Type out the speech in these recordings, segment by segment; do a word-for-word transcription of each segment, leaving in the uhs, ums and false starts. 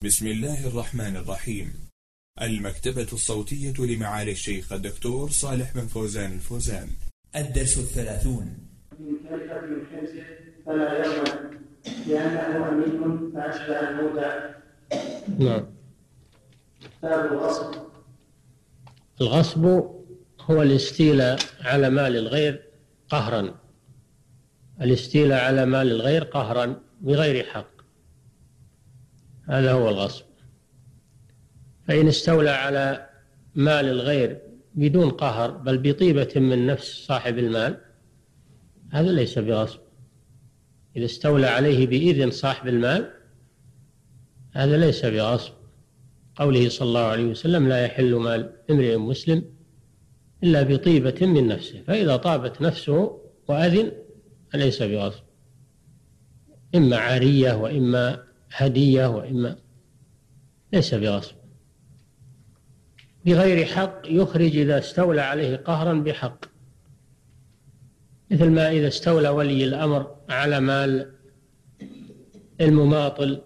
بسم الله الرحمن الرحيم. المكتبة الصوتية لمعالي الشيخ الدكتور صالح بن فوزان الفوزان. الدرس الثلاثون. من كلفة من حمزه فلا يضمن لأنه أمين فأشبه المودع. نعم. باب الغصب. الغصب هو الاستيلاء على مال الغير قهرا، الاستيلاء على مال الغير قهرا بغير حق، هذا هو الغصب. فإن استولى على مال الغير بدون قهر بل بطيبة من نفس صاحب المال هذا ليس بغصب. إذا استولى عليه بإذن صاحب المال هذا ليس بغصب. قوله صلى الله عليه وسلم: لا يحل مال امرئ مسلم إلا بطيبة من نفسه، فإذا طابت نفسه وأذن فليس بغصب، إما عارية وإما هدية وإما، ليس بغصب. بغير حق يخرج إذا استولى عليه قهرا بحق، مثل ما إذا استولى ولي الأمر على مال المماطل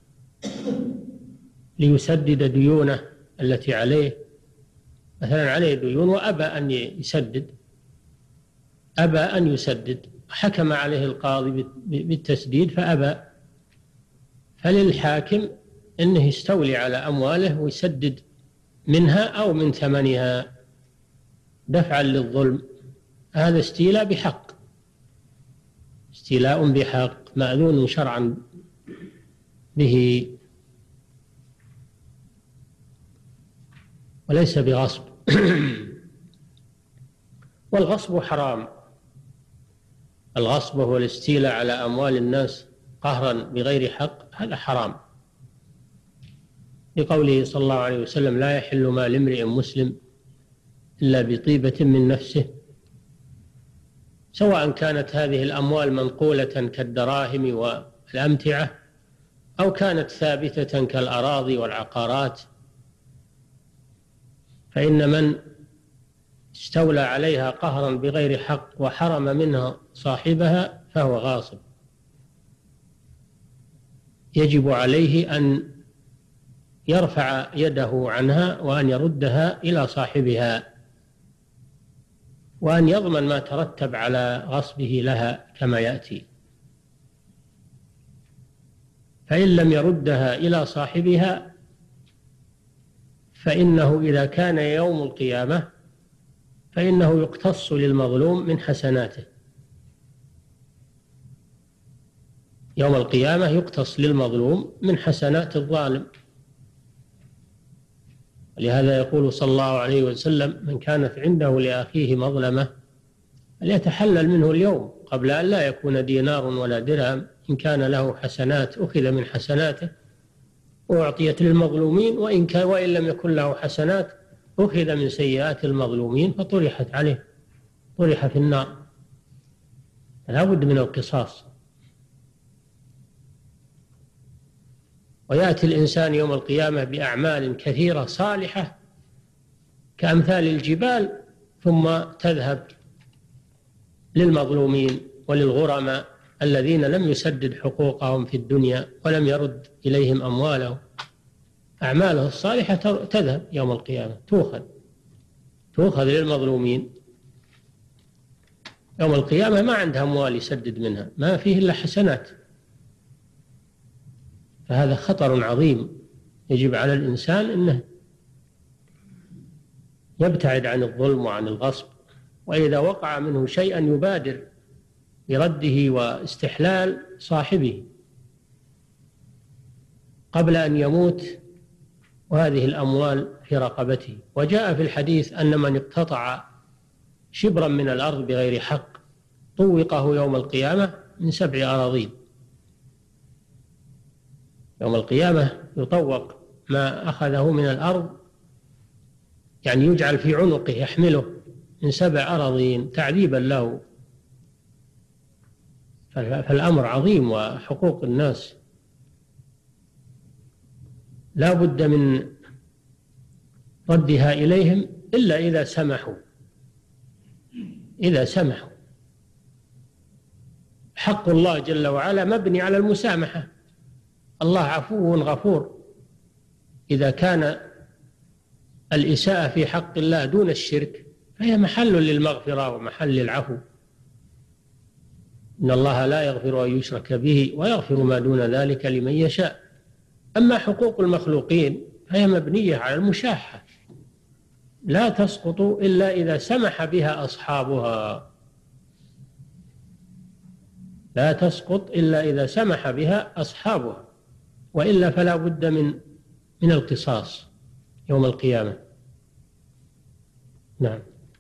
ليسدد ديونه التي عليه، مثلا عليه ديون وأبى أن يسدد، أبى أن يسدد، حكم عليه القاضي بالتسديد فأبى، فللحاكم أنه يستولي على أمواله ويسدد منها أو من ثمنها دفعا للظلم. هذا استيلاء بحق، استيلاء بحق مأذون شرعا به وليس بغصب. والغصب حرام. الغصب هو الاستيلاء على أموال الناس قهرا بغير حق، هذا حرام، لقوله صلى الله عليه وسلم: لا يحل مال امرئ مسلم إلا بطيبة من نفسه، سواء كانت هذه الأموال منقولة كالدراهم والأمتعة أو كانت ثابتة كالأراضي والعقارات، فإن من استولى عليها قهرا بغير حق وحرم منها صاحبها فهو غاصب، يجب عليه أن يرفع يده عنها وأن يردها إلى صاحبها، وأن يضمن ما ترتب على غصبه لها كما يأتي. فإن لم يردها إلى صاحبها فإنه إذا كان يوم القيامة فإنه يقتص للمظلوم من حسناته، يوم القيامة يقتص للمظلوم من حسنات الظالم. لهذا يقول صلى الله عليه وسلم: من كانت عنده لأخيه مظلمة فليتحلل منه اليوم قبل أن لا يكون دينار ولا درهم، إن كان له حسنات أخذ من حسناته وأعطيت للمظلومين، وإن كان وإن لم يكن له حسنات أخذ من سيئات المظلومين فطرحت عليه، طرح في النار. لا بد من القصاص. ويأتي الإنسان يوم القيامة بأعمال كثيرة صالحة كأمثال الجبال، ثم تذهب للمظلومين وللغرماء الذين لم يسدد حقوقهم في الدنيا ولم يرد إليهم أموالهم، أعماله الصالحة تذهب يوم القيامة، تؤخذ تؤخذ للمظلومين. يوم القيامة ما عنده أموال يسدد منها، ما فيه إلا حسنات، فهذا خطر عظيم. يجب على الإنسان أنه يبتعد عن الظلم وعن الغصب، وإذا وقع منه شيئا يبادر برده واستحلال صاحبه قبل أن يموت وهذه الأموال في رقبته. وجاء في الحديث أن من اقتطع شبرا من الأرض بغير حق طوقه يوم القيامة من سبع أراضين. يوم القيامة يطوق ما أخذه من الأرض، يعني يجعل في عنقه يحمله من سبع أراضين تعذيبا له. فالأمر عظيم، وحقوق الناس لا بد من ردها إليهم إلا إذا سمحوا، إذا سمحوا. حق الله جل وعلا مبني على المسامحة، الله عفو غفور إذا كان الإساءة في حق الله دون الشرك فهي محل للمغفرة ومحل للعفو. إن الله لا يغفر أن يشرك به ويغفر ما دون ذلك لمن يشاء. أما حقوق المخلوقين فهي مبنية على المشاحة، لا تسقط إلا إذا سمح بها أصحابها، لا تسقط إلا إذا سمح بها أصحابها، وإلا فلا بد من من القصاص يوم القيامة. نعم.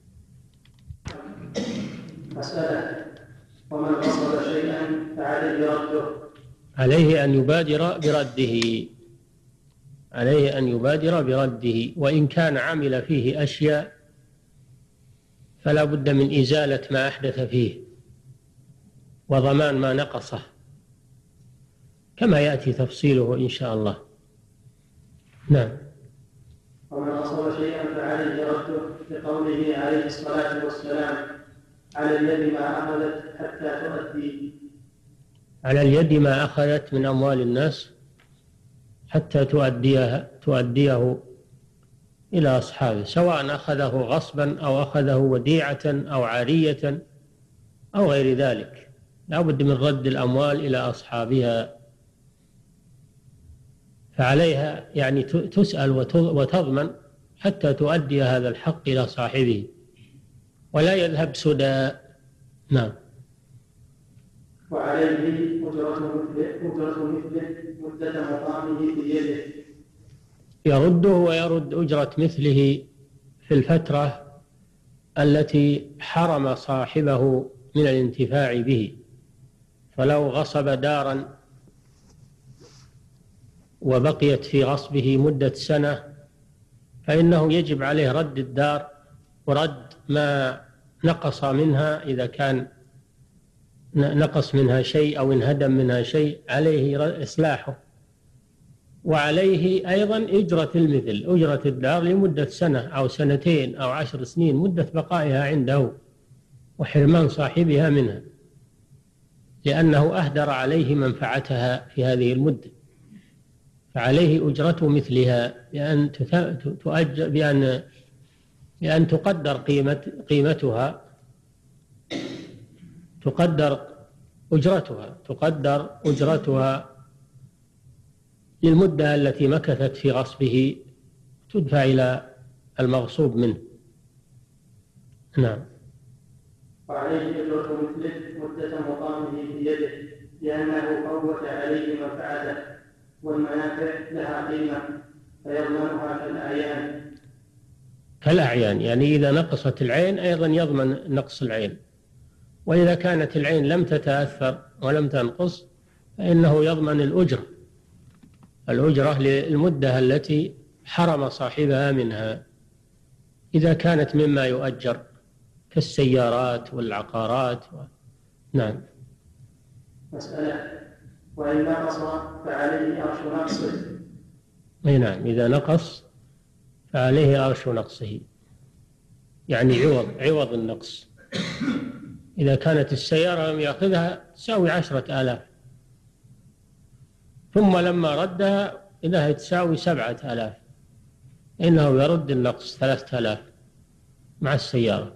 مسألة: ومن غصب شيئا فعليه رده. عليه أن يبادر برده، عليه أن يبادر برده، وإن كان عمل فيه أشياء فلا بد من إزالة ما أحدث فيه وضمان ما نقصه، كما يأتي تفصيله إن شاء الله. نعم. ومن غصب شيئا فعليه رده، لقوله عليه الصلاة والسلام: على اليد ما أخذت حتى تؤدي. على اليد ما أخذت من أموال الناس حتى تؤديها تؤديه إلى أصحابه، سواء أخذه غصبا أو أخذه وديعة أو عارية أو غير ذلك، لا بد من رد الأموال إلى أصحابها. فعليها يعني تسأل وتضمن حتى تؤدي هذا الحق إلى صاحبه ولا يذهب سدى. نعم. وعليه أجرة مثله أجرة مثله مدة مقامه في يده. يرده ويرد أجرة مثله في الفترة التي حرم صاحبه من الانتفاع به. فلو غصب دارا وبقيت في غصبه مدة سنة فإنه يجب عليه رد الدار ورد ما نقص منها، إذا كان نقص منها شيء أو انهدم منها شيء عليه إصلاحه، وعليه أيضا أجرة المثل، أجرة الدار لمدة سنة أو سنتين أو عشر سنين، مدة بقائها عنده وحرمان صاحبها منها، لأنه أهدر عليه منفعتها في هذه المدة. فعليه أجرة مثلها بأن تؤجر بأن بأن تقدر قيمة قيمتها تقدر أجرتها تقدر أجرتها للمدة التي مكثت في غصبه، تدفع إلى المغصوب منه. نعم. وعليه أجرة مثله مدة مقامه في يده، لأنه فوت عليه منفعته والمنافع لها قيمة فيضمنها كالأعيان. كالأعيان يعني إذا نقصت العين أيضا يضمن نقص العين، وإذا كانت العين لم تتأثر ولم تنقص فإنه يضمن الأجرة الأجرة للمدة التي حرم صاحبها منها، إذا كانت مما يؤجر كالسيارات والعقارات و... نعم. مسألة: وإن نقص فعليه أرش نقصه. أي نعم، إذا نقص فعليه أرش نقصه، يعني عوض عوض النقص. إذا كانت السيارة لم يأخذها تساوي عشرة آلاف، ثم لما ردها إذا تساوي سبعة آلاف، إنه يرد النقص ثلاثة آلاف مع السيارة،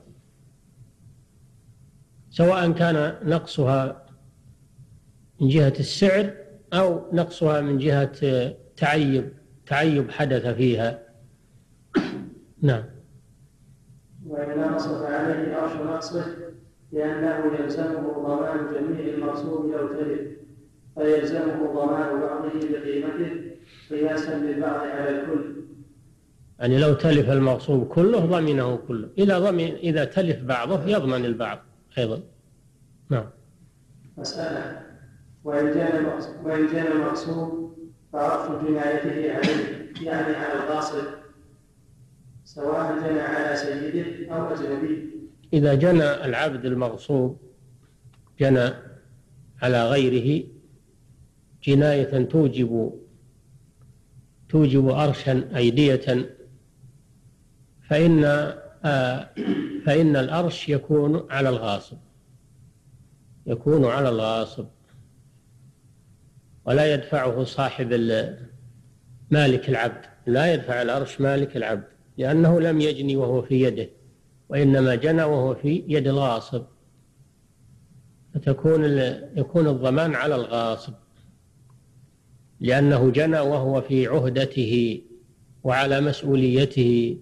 سواء كان نقصها من جهة السعر أو نقصها من جهة تعيب تعيب حدث فيها. نعم. وإن نقص فعليه أرش نقصه، لأنه يلزمه ضمان جميع المغصوب لو تلف، فيلزمه ضمان بعضه بقيمته قياسا للبعض على الكل. يعني لو تلف المغصوب كله ضمنه كله، إذا ضمن إذا تلف بعضه يضمن البعض أيضا. نعم. مسألة: وإن كان وإن كان المغصوب فعرف جنايته عليه، يعني على الغاصب، سواء جنى على سيده أو أجنبي. إذا جنى العبد المغصوب جنى على غيره جناية توجب توجب أرشا أيدية، فإن آه فإن الأرش يكون على الغاصب يكون على الغاصب ولا يدفعه صاحب مالك العبد لا يدفع الأرش مالك العبد، لأنه لم يجني وهو في يده، وإنما جنى وهو في يد الغاصب، فتكون يكون الضمان على الغاصب، لأنه جنى وهو في عهدته وعلى مسؤوليته،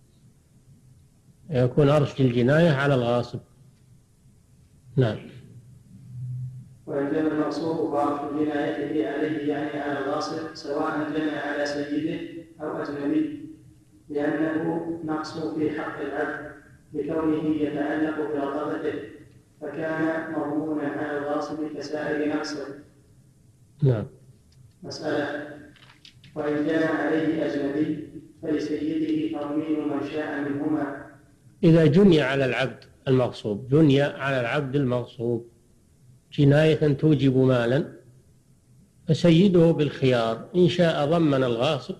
يكون أرش الجناية على الغاصب. نعم. وإن جنى المغصوب فأرش جنايته عليه يعني على الغاصب، سواء جنى على سيده أو أجنبي، لأنه نقص في حق العبد لكونه يتعلق برقبته، فكان مضمونا على الغاصب كسائر نقصه. نعم. مسألة: وإن جنى عليه أجنبي فلسيده تضمين من شاء منهما. إذا جني على العبد المغصوب، جني على العبد المغصوب جناية توجب مالا، فسيده بالخيار، إن شاء ضمن الغاصب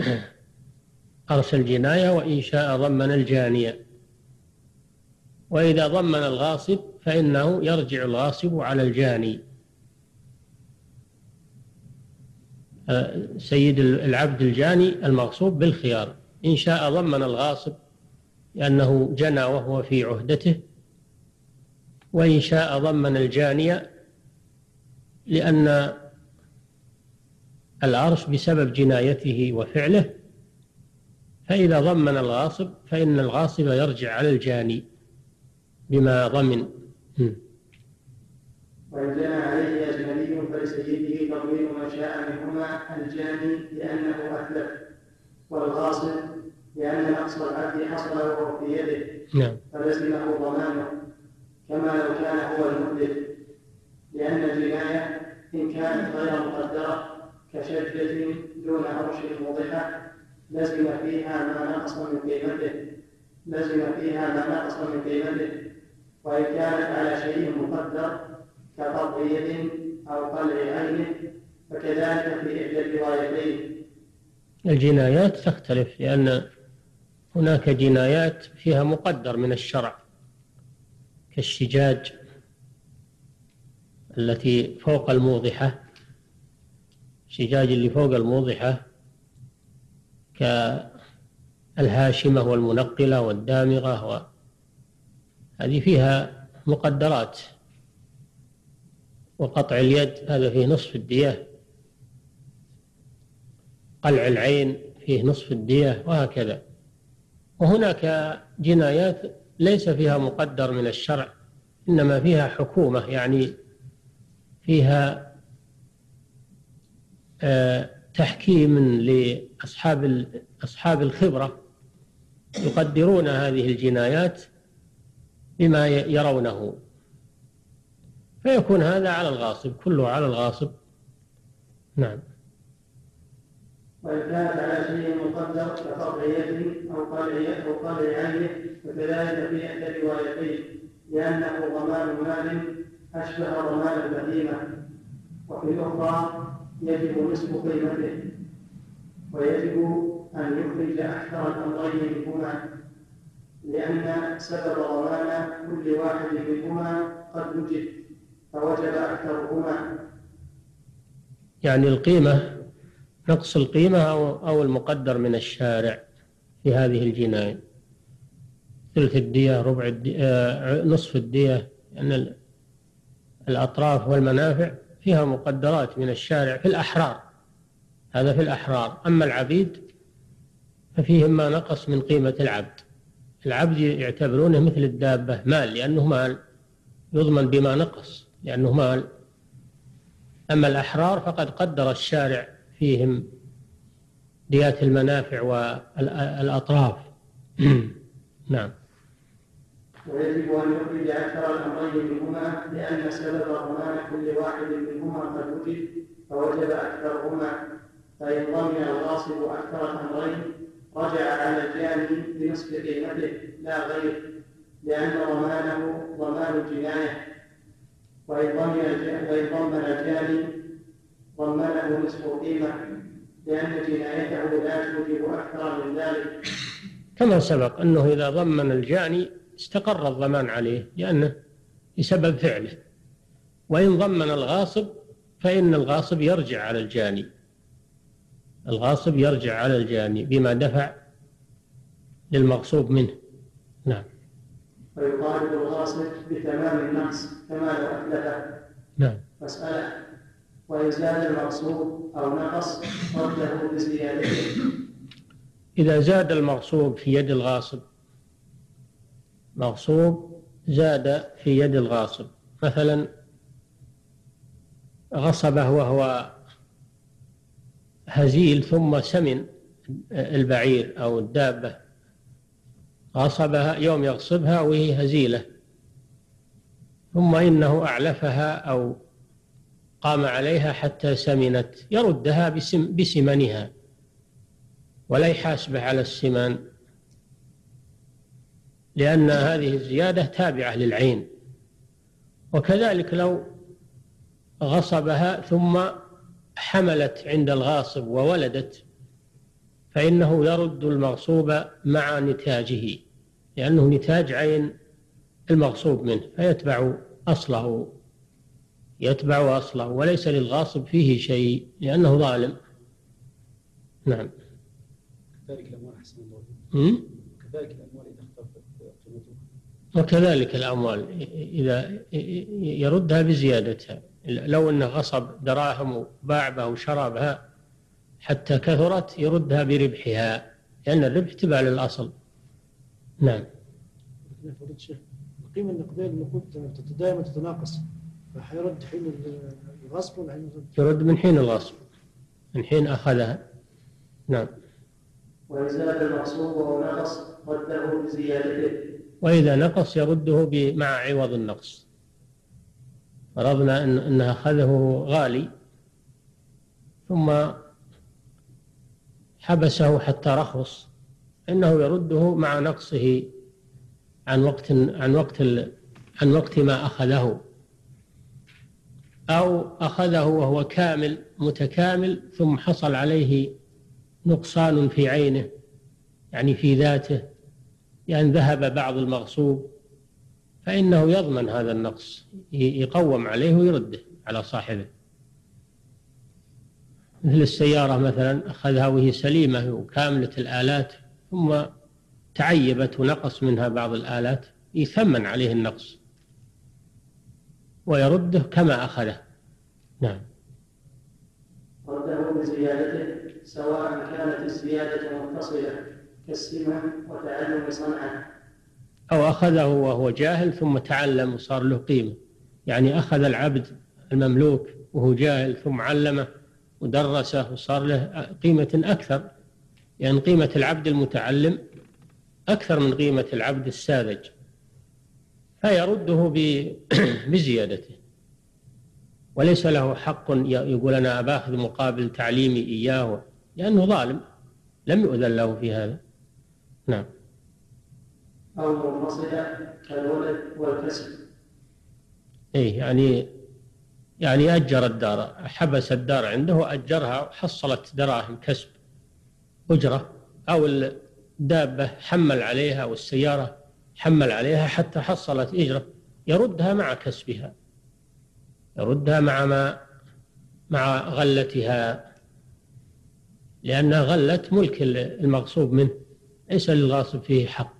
أرسل الجناية، وإن شاء ضمن الجانية. وإذا ضمن الغاصب فإنه يرجع الغاصب على الجاني. سيد العبد الجاني المغصوب بالخيار، إن شاء ضمن الغاصب لأنه جنى وهو في عهدته، وإن شاء ضمن الجانية لأن العرش بسبب جنايته وفعله، فإذا ضمن الغاصب فإن الغاصب يرجع على الجاني بما ضمن. وإن جنى عليه أجنبي فلسيده تضمين ما شاء منهما، الجاني لأنه أتلف، والغاصب لأن نقص العبد حصل وهو في يده، نعم، فلزمه ضمانه كما لو كان هو المتلف، لأن الجناية إن كانت غير مقدرة كشجة دون عرش موضحة لزم فيها ما نقص من قيمته لزم فيها ما نقص من قيمته وإن كانت على شيء مقدر كقطع يد أو قلع عين فكذلك في إحدى الروايتين. الجنايات تختلف، لأن هناك جنايات فيها مقدر من الشرع كالشجاج التي فوق الموضحة، الشجاج اللي فوق الموضحة كالهاشمة والمنقلة والدامغة، هذه فيها مقدرات. وقطع اليد هذا فيه نصف الدية، قلع العين فيه نصف الدية، وهكذا. وهناك جنايات ليس فيها مقدر من الشرع، إنما فيها حكومة، يعني فيها تحكيم لأصحاب أصحاب الخبرة يقدرون هذه الجنايات بما يرونه، فيكون هذا على الغاصب، كله على الغاصب. نعم. وإن كانت على شيء مقدر كقطع يد أو قلع أو قلع عين فكذلك في إحدى الروايتين، لأنه ضمان مال أشبه ضمان البهيمة، وفي الأخرى يجب نصف قيمته، ويجب أن يخرج أكثر الأمرين منهما، لأن سبب ضمان كل واحد منهما قد وجد فوجب أكثرهما. يعني القيمة، نقص القيمة أو أو المقدر من الشارع في هذه الجناية، ثلث الدية، ربع الدية، نصف الدية، لأن يعني الأطراف والمنافع فيها مقدرات من الشارع في الأحرار، هذا في الأحرار. أما العبيد ففيهم ما نقص من قيمة العبد، العبد يعتبرونه مثل الدابة مال، لأنه مال يضمن بما نقص لأنه مال. أما الأحرار فقد قدر الشارع فيهم ديات المنافع والأطراف. نعم. ويجب أن يخرج أكثر الأمرين منهما، لأن سبب ضمان كل واحد منهما قد وجد فوجب أكثرهما، فإن ضمن الغاصب أكثر الأمرين رجع على الجاني بنصف قيمته لا غير، لأن ضمانه ضمان الجناية، وإن ضمن الجاني ضمنه نصف قيمة، لأن جنايته لا توجب أكثر من ذلك. كما سبق أنه إذا ضمن الجاني استقر الضمان عليه لأنه بسبب فعله، وإن ضمن الغاصب فإن الغاصب يرجع على الجاني، الغاصب يرجع على الجاني بما دفع للمغصوب منه. نعم. ويطالب الغاصب بتمام النقص كما لو أتلفه. نعم. مسألة: وإن زاد المغصوب أو نقص رده بزيادته. إذا زاد المغصوب في يد الغاصب، مغصوب زاد في يد الغاصب، مثلا غصبه وهو هزيل ثم سمن البعير أو الدابة، غصبها يوم يغصبها وهي هزيلة، ثم إنه أعلفها أو قام عليها حتى سمنت، يردها بسم بسمنها ولا يحاسبه على السمان، لأن هذه الزيادة تابعة للعين. وكذلك لو غصبها ثم حملت عند الغاصب وولدت، فإنه يرد المغصوب مع نتاجه، لأنه نتاج عين المغصوب منه، فيتبع أصله يتبع أصله وليس للغاصب فيه شيء لأنه ظالم. نعم. كذلك الأموال أحسن الله. كذلك الأموال إذا اختلفت قيمتها. وكذلك الأموال إذا يردها بزيادتها، لو أنه غصب دراهم وباع بها وشرى بها حتى كثرت يردها بربحها، لأن الربح تبع للأصل. نعم. القيمة النقدية المفروض دائما تتناقص، فحيرد حين الغصب ولا حين يرد من حين الغصب، من حين أخذها. نعم. وإن زاد المغصوب أو نقص رده بزيادته. وإذا نقص يرده مع عوض النقص. فرضنا أن أنه أخذه غالي ثم حبسه حتى رخص، إنه يرده مع نقصه عن وقت عن وقت عن وقت ما أخذه، أو أخذه وهو كامل متكامل ثم حصل عليه نقصان في عينه، يعني في ذاته، يعني ذهب بعض المغصوب، فإنه يضمن هذا النقص، يقوم عليه ويرده على صاحبه. مثل السيارة مثلا أخذها وهي سليمة وكاملة الآلات ثم تعيبت ونقص منها بعض الآلات، يثمن عليه النقص ويرده كما أخذه. نعم. رده بزيادته سواء كانت الزيادة متصلة كالسمة وتعلم صنعه، أو أخذه وهو جاهل ثم تعلم وصار له قيمة، يعني أخذ العبد المملوك وهو جاهل ثم علمه ودرسه وصار له قيمة أكثر، لأن يعني قيمة العبد المتعلم أكثر من قيمة العبد الساذج، فيرده بزيادته، وليس له حق يقول أنا أباخذ مقابل تعليمي إياه، لأنه ظالم لم يؤذن له في هذا. نعم. أو منفصلة كالولد والكسب. إيه يعني يعني أجر الدار، حبس الدار عنده وأجرها وحصلت دراهم كسب أجرة، أو الدابة حمل عليها والسيارة حمل عليها حتى حصلت أجرة، يردها مع كسبها، يردها مع ما مع غلتها، لأنها غلت ملك المغصوب منه، ليس للغاصب فيه حق.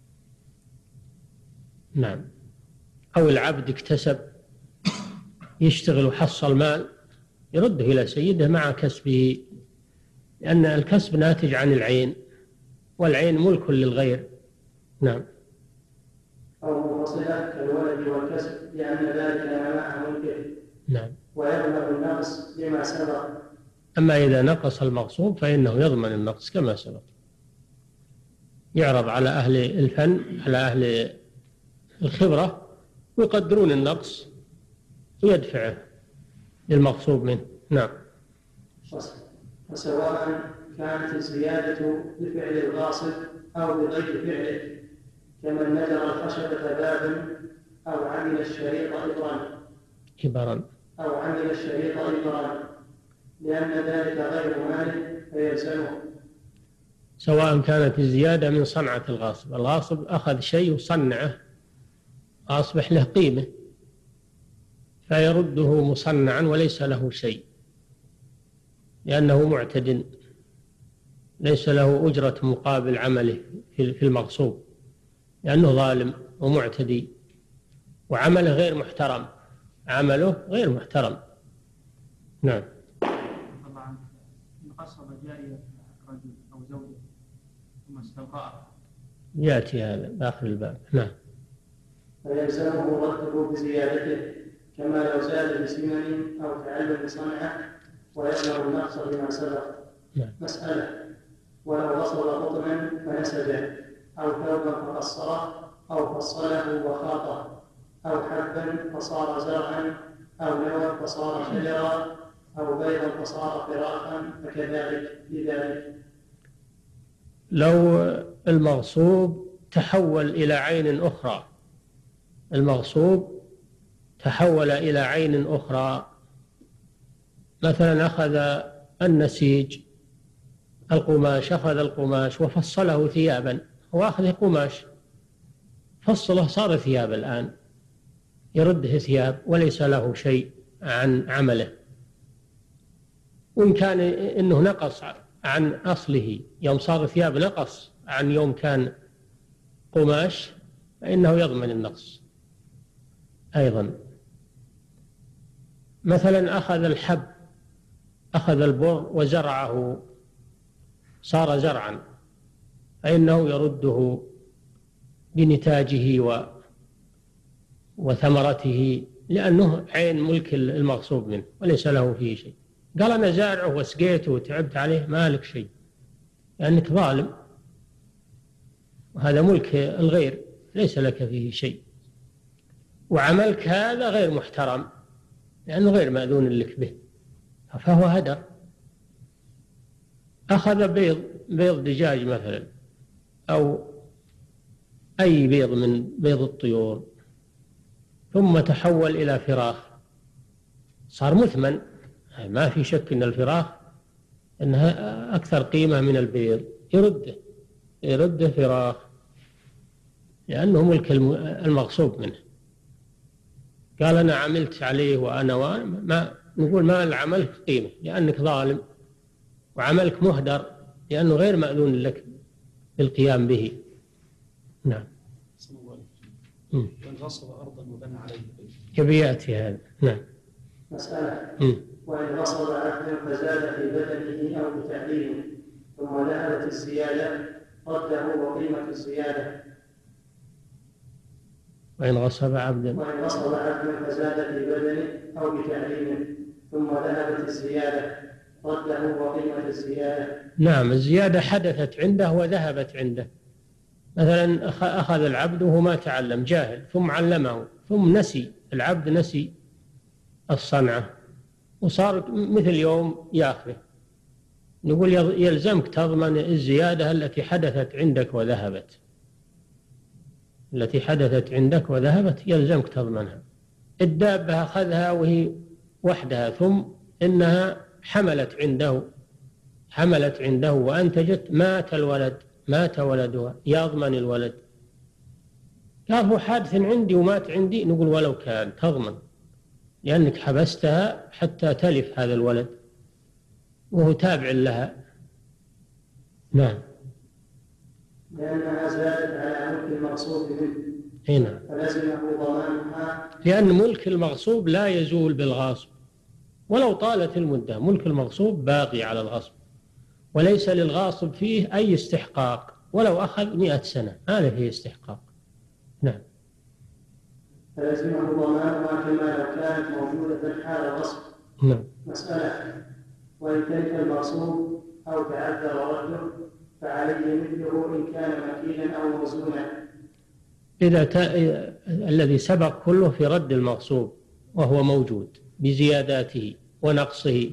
نعم. أو العبد اكتسب يشتغل وحصل مال، يرده إلى سيده مع كسبه، لأن الكسب ناتج عن العين، والعين ملك للغير. نعم. أو منفصلة كالولد والكسب، لأن ذلك مع ملكه. نعم. ويبلغ النقص لما سبق. أما إذا نقص المغصوب فإنه يضمن النقص كما سبق، يعرض على أهل الفن على أهل الخبرة ويقدرون النقص ويدفعه للمغصوب منه. نعم. وسواء كانت الزيادة بفعل الغاصب أو بغير فعله، كمن نجر الخشبة بابا أو عمل الشريط إبرا إبرا أو عمل الشريط إبرا، لأن ذلك غير مال فيلزمه. سواء كانت الزيادة من صنعة الغاصب، الغاصب أخذ شيء وصنعه أصبح له قيمة، فيرده مصنعا وليس له شيء، لأنه معتد ليس له أجرة مقابل عمله في المغصوب، لأنه ظالم ومعتدي وعمله غير محترم، عمله غير محترم. نعم. طبعا إن غصب جارية رجل أو زوجة ثم استبرأها يأتي هذا بآخر الباب. نعم. فيلزمه رده بزيادته كما لو زاد بسمن أو تعلم صنعة ويأمر النقص بما سبق. نعم. مسألة: ولو غصب قطنا فنسجه أو ثوبا فقصره أو فصله وخاطه أو حبا فصار زرعا أو نوى فصار شجرا أو بيضا فصار فراخا فكذلك بذلك. لو المغصوب تحول إلى عين أخرى، المغصوب تحول إلى عين أخرى، مثلا أخذ النسيج القماش، أخذ القماش وفصله ثيابا، هو أخذ قماش فصله صار ثياب، الآن يرده ثياب وليس له شيء عن عمله. وإن كان إنه نقص عن أصله، يوم صار ثياب نقص عن يوم كان قماش، فإنه يضمن النقص أيضا. مثلا أخذ الحب، أخذ البر وزرعه صار زرعا، فإنه يرده بنتاجه و وثمرته، لأنه عين ملك المغصوب منه وليس له فيه شيء. قال أنا زارعه وسقيته وتعبت عليه، ما لك شيء لأنك ظالم، وهذا ملك الغير ليس لك فيه شيء، وعملك هذا غير محترم لأنه غير مأذون لك به، فهو هدر. أخذ بيض بيض دجاج مثلا أو أي بيض من بيض الطيور ثم تحول إلى فراخ، صار مثمن، ما في شك أن الفراخ أنها أكثر قيمة من البيض، يرده يرده فراخ لأنه ملك المغصوب منه. قال أنا عملت عليه وأنا وأنا ما نقول ما لعملك قيمة لأنك ظالم، وعملك مهدر لأنه غير مأذون لك بالقيام به. نعم. وإن غصب أرضا وبنى عليه يبي يأتي هذا. نعم. مسألة: م. وإن غصب عبدا فزاد في بدنه أو بتعليمه ثم ذهبت الزيادة رده وقيمة الزيادة. وإن غصب عبدا وإن غصب عبدا فزاد في بدنه أو بتعليمه ثم ذهبت الزيادة رده وقيمة الزيادة. نعم، الزيادة حدثت عنده وذهبت عنده. مثلا أخذ العبد وهو ما تعلم، جاهل، ثم علمه ثم نسي، العبد نسي الصنعة وصار مثل يوم ياخذه، نقول يلزمك تضمن الزيادة التي حدثت عندك وذهبت، التي حدثت عندك وذهبت يلزمك تضمنها. الدابة أخذها وهي وحدها ثم إنها حملت عنده حملت عنده وأنتجت، مات الولد، مات ولدها، يضمن الولد. قال هو حادث عندي ومات عندي، نقول ولو كان تضمن لأنك حبستها حتى تلف هذا الولد وهو تابع لها. نعم. لأنها زادت على ملك المغصوب منه هنا فلزمه ضمانها، لأن ملك المغصوب لا يزول بالغاصب ولو طالت المدة، ملك المغصوب باقي على الغصب وليس للغاصب فيه أي استحقاق ولو أخذ مئة سنة، هذا فيه استحقاق. نعم. فلزمه ضمانها كما لو كانت موجودة حال غصب. نعم. مسألة: وإن تلف المغصوب أو تعذر رده فعليه مثله إن كان مكيلا أو موزونا. إذا ت... الذي سبق كله في رد المغصوب وهو موجود بزياداته ونقصه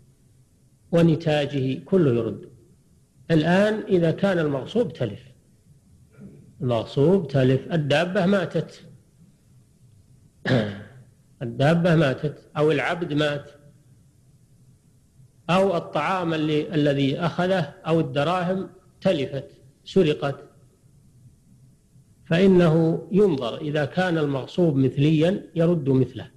ونتاجه كله يرد. الآن إذا كان المغصوب تلف، المغصوب تلف، الدابة ماتت الدابة ماتت أو العبد مات أو الطعام اللي الذي أخذه أو الدراهم تلفت سرقت، فإنه ينظر إذا كان المغصوب مثليا يرد مثله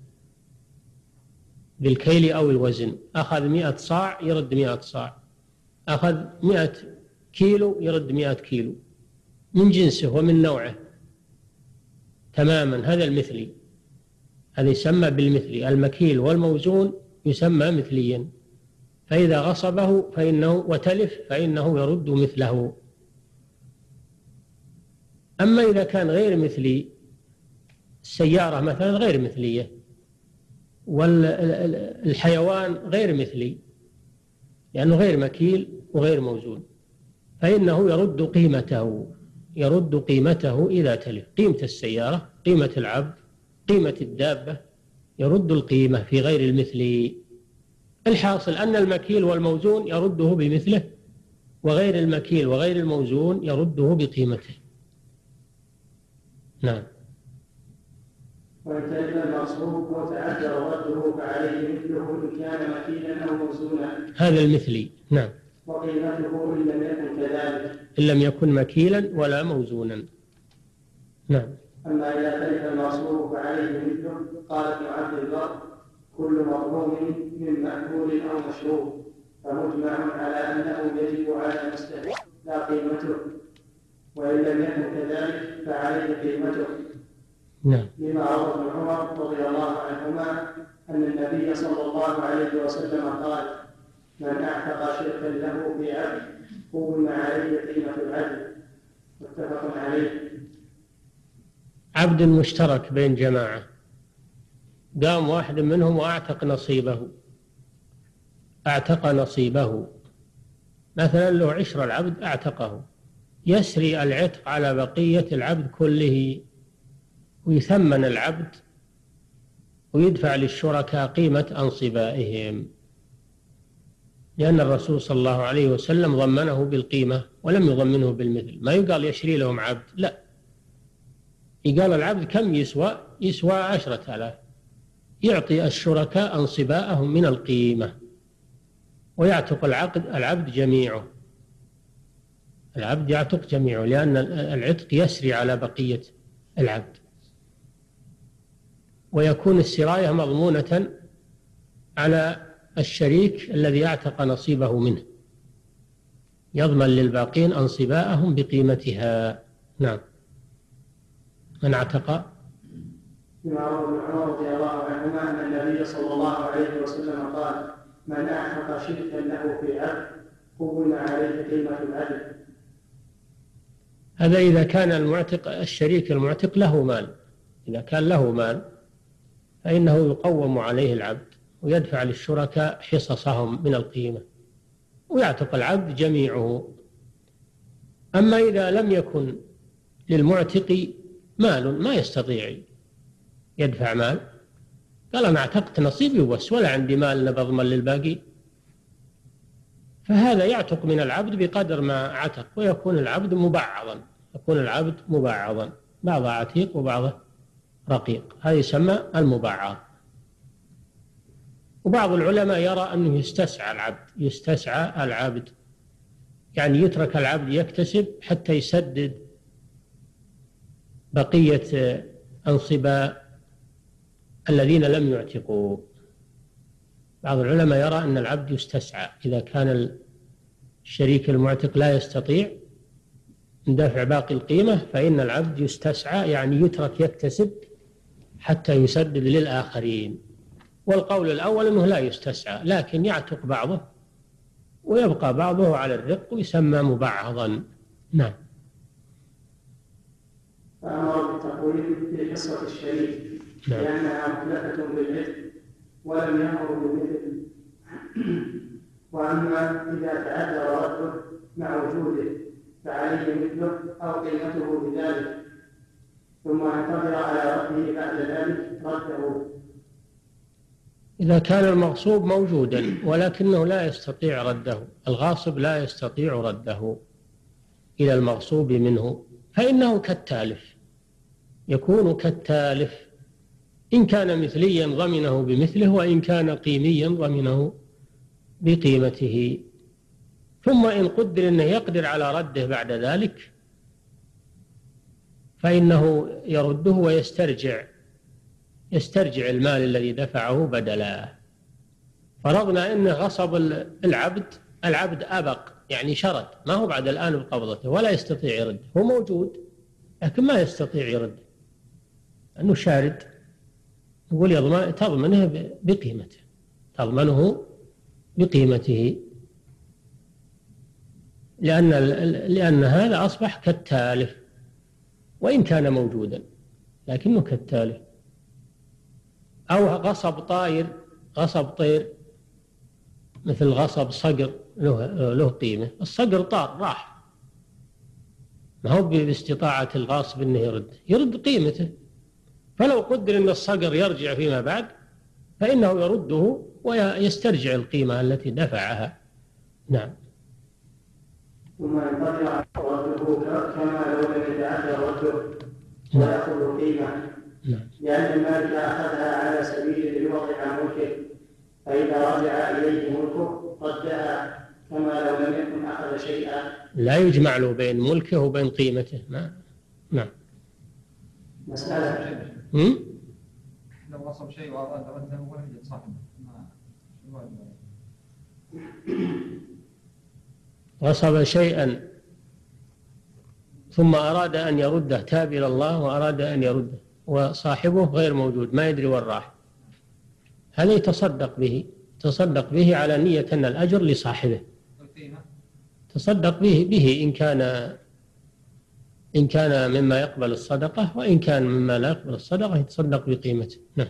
بالكيل أو الوزن. أخذ مئة صاع يرد مئة صاع، أخذ مئة كيلو يرد مئة كيلو من جنسه ومن نوعه تماما. هذا المثلي، هذا يسمى بالمثلي. المكيل والموزون يسمى مثليا، فإذا غصبه فإنه وتلف فإنه يرد مثله. أما إذا كان غير مثلي، السيارة مثلا غير مثلية والحيوان غير مثلي لأنه غير مكيل وغير موزون، فإنه يرد قيمته يرد قيمته إذا تلف. قيمة السيارة، قيمة العبد، قيمة الدابة، يرد القيمة في غير المثلي. الحاصل أن المكيل والموزون يرده بمثله، وغير المكيل وغير الموزون يرده بقيمته. نعم. وإن تلف المصروف وتعذر رده فعليه مثله إن كان مكيلا أو موزونا. هذا المثلي. نعم. وقيمته إن لم يكن كذلك، إن لم يكن مكيلا ولا موزونا. نعم. أما إذا تلف المصروف فعليه مثله، قال ابن عبد البر: كل مظلوم من مأكول أو مشروب، فمجمع على أنه يجب على المستحق لا قيمته، وإن لم يكن كذلك فعليه قيمته. نعم. لما روى ابن عمر رضي الله عنهما أن النبي صلى الله عليه وسلم قال: من أعتق شركا له في عبد قوم عليه قيمة العدل. متفق عليه. عبد مشترك بين جماعة، قام واحد منهم وأعتق نصيبه أعتق نصيبه مثلا له عشر العبد أعتقه، يسري العتق على بقية العبد كله، ويثمن العبد ويدفع للشركاء قيمة أنصبائهم، لأن الرسول صلى الله عليه وسلم ضمنه بالقيمة ولم يضمنه بالمثل. ما يقال يشري لهم عبد، لا، يقال العبد كم يسوى؟ يسوى عشرة آلاف، يعطي الشركاء أنصباءهم من القيمة ويعتق العقد العبد جميعه. العبد يعتق جميعه لأن العتق يسري على بقية العبد، ويكون السراية مضمونة على الشريك الذي اعتق نصيبه منه، يضمن للباقين أنصباءهم بقيمتها. نعم. من اعتق لما روى ابن عمر رضي الله عنهما أن النبي صلى الله عليه وسلم قال: من أعتق شركا له في عبد قوم عليه قيمة العدل. هذا إذا كان المعتق الشريك المعتق له مال، إذا كان له مال فإنه يقوم عليه العبد ويدفع للشركاء حصصهم من القيمة ويعتق العبد جميعه. أما إذا لم يكن للمعتق مال، ما يستطيع يدفع مال، قال أنا اعتقت نصيبي وبس ولا عندي مال بضمن للباقي، فهذا يعتق من العبد بقدر ما عتق، ويكون العبد مبعضا يكون العبد مبعضا بعض عتيق وبعضه رقيق، هذا يسمى المبعض. وبعض العلماء يرى أنه يستسعى العبد يستسعى العبد يعني يترك العبد يكتسب حتى يسدد بقية أنصباء الذين لم يعتقوا. بعض العلماء يرى أن العبد يستسعى إذا كان الشريك المعتق لا يستطيع دفع باقي القيمة، فإن العبد يستسعى يعني يترك يكتسب حتى يسدد للآخرين. والقول الأول أنه لا يستسعى، لكن يعتق بعضه ويبقى بعضه على الرق ويسمى مبعضا. نعم. فأمر بالتقويم في حصة الشريك نعم. لأنها مكلفة بالعتق ولم يأمر بالمثل. وأما إذا تعذر رده مع وجوده فعليه مثله أو قيمته بذلك، ثم انتظر على رده بعد ذلك رده. إذا كان المغصوب موجودا ولكنه لا يستطيع رده، الغاصب لا يستطيع رده إلى المغصوب منه، فإنه كالتالف، يكون كالتالف. إن كان مثليا ضمنه بمثله، وإن كان قيميا ضمنه بقيمته. ثم إن قدر أنه يقدر على رده بعد ذلك فإنه يرده ويسترجع يسترجع المال الذي دفعه بدلا. فرضنا أنه غصب العبد العبد أبق يعني شرد، ما هو بعد الآن بقبضته ولا يستطيع يرد، هو موجود لكن ما يستطيع يرد أنه شارد. يقول يضمن تضمنه بقيمته، تضمنه بقيمته، لأن لأن هذا أصبح كالتالف وإن كان موجودا لكنه كالتالف. أو غصب طائر، غصب طير مثل غصب صقر له له قيمة، الصقر طار راح، ما هو باستطاعة الغاصب أنه يرد، يرد قيمته. فلو قدر أن الصقر يرجع فيما بعد فإنه يرده ويسترجع القيمة التي دفعها. نعم. ثم ينقطع رده كما لو لم يتعدى رده ويأخذ قيمة، لأن المالك أخذها على سبيل العوض عن ملكه، فإذا رجع إليه ملكه ردها كما لو لم يكن أخذ شيئا. لا يجمع له بين ملكه وبين قيمته. ما. نعم. مسألة هم؟ لو غصب شيء وأراد رده ولم يجد صاحبه غصب شيئا ثم أراد أن يرده، تاب إلى الله وأراد أن يرده وصاحبه غير موجود ما يدري وين راح، هل يتصدق به؟ تصدق به على نية أن الأجر لصاحبه، تصدق به به إن كان إن كان مما يقبل الصدقة، وإن كان مما لا يقبل الصدقة يتصدق بقيمته. نعم.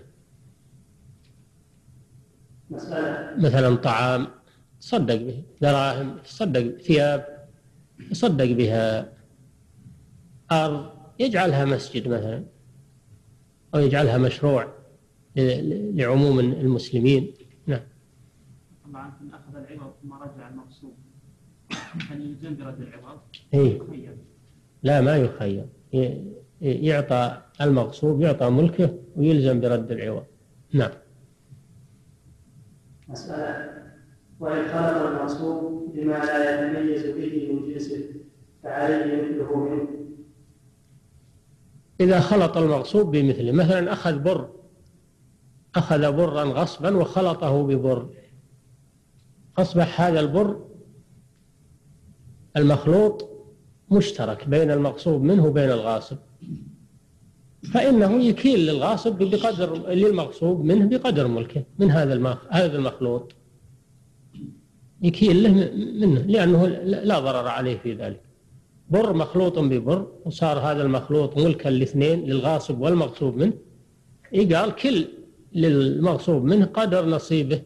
مثلا طعام تصدق به، دراهم تصدق، ثياب تصدق بها، أرض يجعلها مسجد مثلا أو يجعلها مشروع لعموم المسلمين. نعم. طبعا إن أخذ العوض ثم رجع المقصود هل يلزم برد العوض؟ إيه؟ لا ما يخير، يعطى المغصوب يعطى ملكه ويلزم برد العوض. نعم. مسألة وإن خلط المغصوب بما لا يتميز به من جنسه فعليه مثله منه. إذا خلط المغصوب بمثله، مثلا أخذ بر، أخذ برا غصبا وخلطه ببر، أصبح هذا البر المخلوط مشترك بين المغصوب منه وبين الغاصب، فإنه يكيل للغاصب بقدر للمغصوب منه بقدر ملكه من هذا هذا المخلوط، يكيل له منه لأنه لا ضرر عليه في ذلك. بر مخلوط ببر وصار هذا المخلوط ملكا الاثنين للغاصب والمغصوب منه، يقال كل للمغصوب منه قدر نصيبه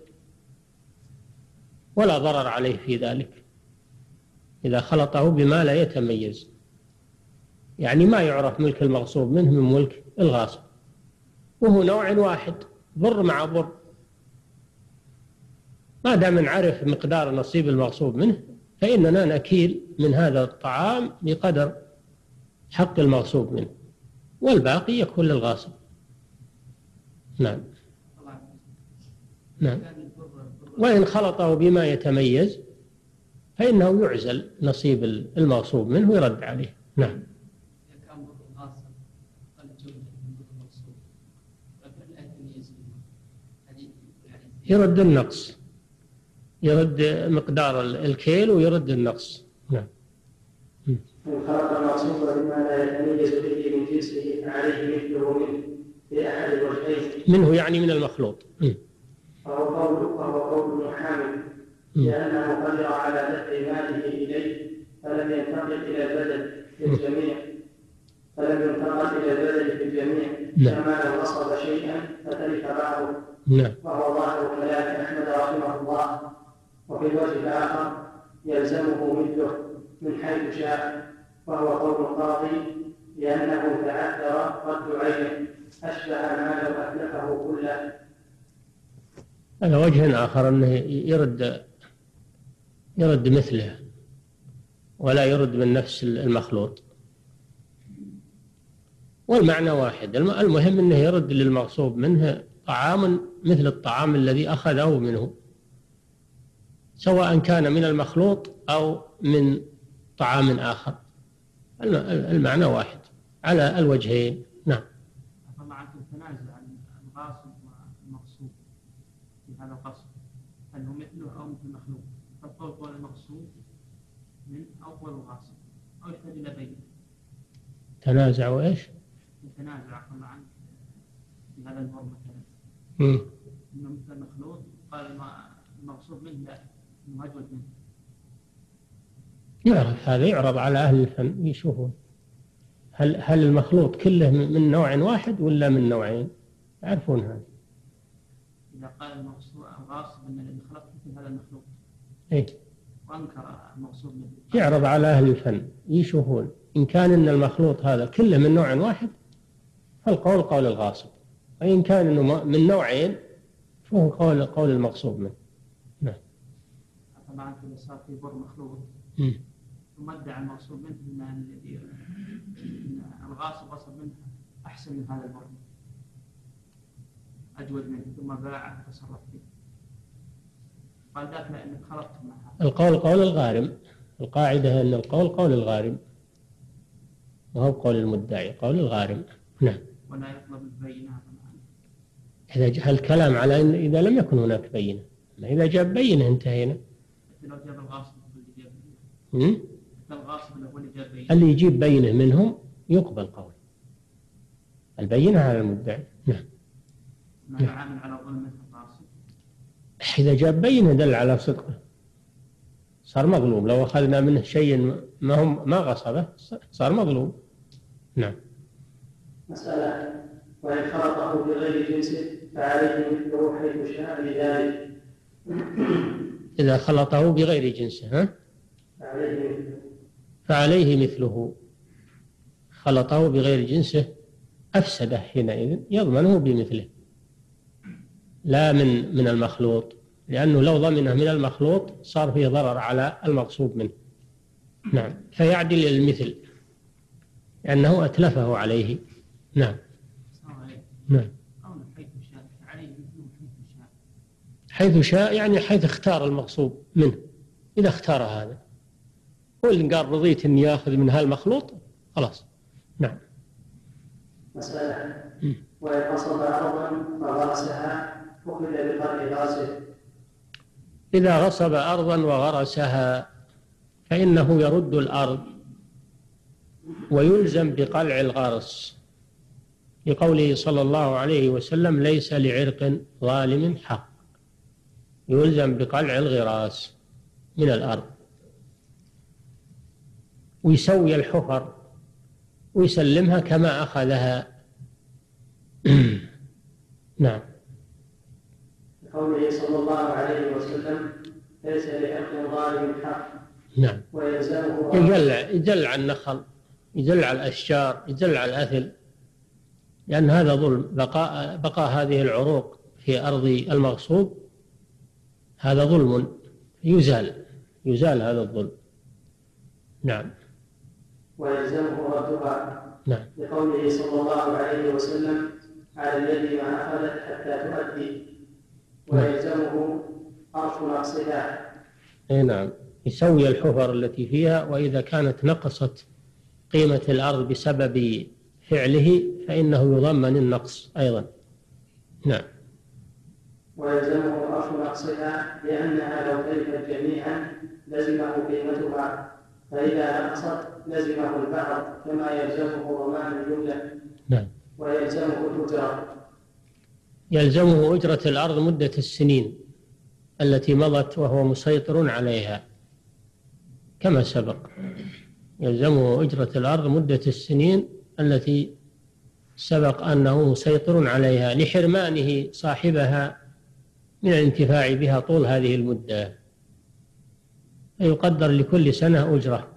ولا ضرر عليه في ذلك إذا خلطه بما لا يتميز، يعني ما يعرف ملك المغصوب منه من ملك الغاصب، وهو نوع واحد بر مع بر، ما دام نعرف مقدار نصيب المغصوب منه فإننا نكيل من هذا الطعام بقدر حق المغصوب منه والباقي يكون للغاصب. نعم. نعم. وإن خلطه بما يتميز فإنه يعزل نصيب المغصوب منه ويرد عليه. نعم. يرد النقص، يرد مقدار الكيل ويرد النقص. نعم. إن خلط المغصوب بما لا يتميز به من جنسه فعليه مثله منه في أحد الوجهين. منه يعني من المخلوط. فهو قول وهو قول ابن حامد لأنه قدر على دفع ماله إليه فلم ينتقل إلى البدل في الجميع فلم ينتقل إلى البدل في الجميع كما لو غصب شيئا فتلف بعضه. نعم. وهو ظاهر كلام أحمد رحمه الله. وفي الوجه الآخر يلزمه مثله من حيث شاء، وهو قول القاضي لأنه تعذر رد عينه أشبه ما لو أتلفه كله. هذا وجه آخر أنه يرد يرد مثله ولا يرد من نفس المخلوط، والمعنى واحد. المهم أنه يرد للمغصوب منه طعام مثل الطعام الذي أخذه منه، سواء كان من المخلوط أو من طعام آخر، المعنى واحد على الوجهين. نعم. طبعا التنازع عن الغاصب والمغصوب في هذا القصد هل هو مثله أو مثل المخلوق؟ فالقول قول المغصوب منه أو هو الغاصب أو يحتاج إلى بين. تنازعوا إيش؟ يتنازع عفوا الله عنك في هذا الأمر مثلا. مم. إنه مثل مخلوط قال المقصود منه لا إنه أجود منه. يعرف هذا، يعرض على أهل الفن يشوفون هل هل المخلوط كله من نوع واحد ولا من نوعين، يعرفون هذا. إذا قال المقصود الغاصب أن اللي خلق مثل هذا المخلوق إيه؟ وأنكر المقصود منه، يعرض على أهل الفن يشوفون إن كان إن المخلوط هذا كله من نوع واحد فالقول قول الغاصب، وإن كان إنه من نوعين فهو قول قول المقصود منه. نعم. طبعا إذا صار في بر مخلوط م. ثم ادعى المقصود منه أن الذي الغاصب غصب منه أحسن من هذا البر أجود منه ثم باع وتصرف فيه، قال ذاك لأنك خلطت معها. القول قول الغارم، القاعدة أن القول قول الغارم وهو قول المدعي، قول الغارم. نعم. ولا يطلب البينة إذا جاء الكلام على أن إذا لم يكن هناك بينة، إذا جاء بينة انتهينا. لو جاب الغاصب اللي جاب بينة، الغاصب اللي هو اللي جاب بينة، اللي يجيب بينة منهم يقبل قول البينة على المدعي. نعم. ما يعامل على ظلم مثل الغاصب. إذا جاب بينة دل على صدقه صار مظلوم، لو أخذنا منه شيء ما هم ما غصبه صار مظلوم. نعم. مسألة: وإن خلطه بغير جنسه فعليه مثله حيث شاء لذلك. إذا خلطه بغير جنسه ها؟ فعليه مثله. فعليه مثله. خلطه بغير جنسه أفسده حينئذ يضمنه بمثله لا من من المخلوط، لأنه لو ضمنه من المخلوط صار فيه ضرر على المقصود منه. نعم. فيعدل المثل لأنه أتلفه عليه. نعم. نعم. حيث شاء عليه مثله حيث شاء. حيث شاء يعني حيث اختار المقصود منه، إذا اختار هذا هو اللي قال رضيت أن يأخذ من هالمخلوط خلاص. نعم. مسألة: وإن قصد أرضا فغرسها أخذ بقدر غرسه. إذا غصب أرضا وغرسها فإنه يرد الأرض ويلزم بقلع الغرس، لقوله صلى الله عليه وسلم: ليس لعرق ظالم حق. يلزم بقلع الغراس من الأرض ويسوي الحفر ويسلمها كما أخذها. نعم. قوله صلى الله عليه وسلم: ليس لعرق ظالم حق. نعم. ويلزمه يجلع يجلع على النخل، يجلع على الأشجار، يجلع على الأثل، لأن هذا ظلم. بقاء بقاء هذه العروق في أرض المغصوب هذا ظلم، يزال يزال هذا الظلم. نعم. ويلزمه ردها. نعم. لقوله صلى الله عليه وسلم: على الذي ما أخذت حتى تؤدي. ويلزمه عرف نقصها. اي نعم. يسوي الحفر التي فيها، وإذا كانت نقصت قيمة الأرض بسبب فعله فإنه يضمن النقص أيضا. نعم. ويلزمه عرف نقصها لأنها لو تلفت جميعا لزمه قيمتها، فإذا نقصت لزمه البعض كما يلزمه ضمان الجملة. نعم. ويلزمه الأجرة. يلزمه أجرة الأرض مدة السنين التي مضت وهو مسيطر عليها كما سبق. يلزمه أجرة الأرض مدة السنين التي سبق أنه مسيطر عليها لحرمانه صاحبها من الانتفاع بها طول هذه المدة، فيقدر لكل سنة أجرة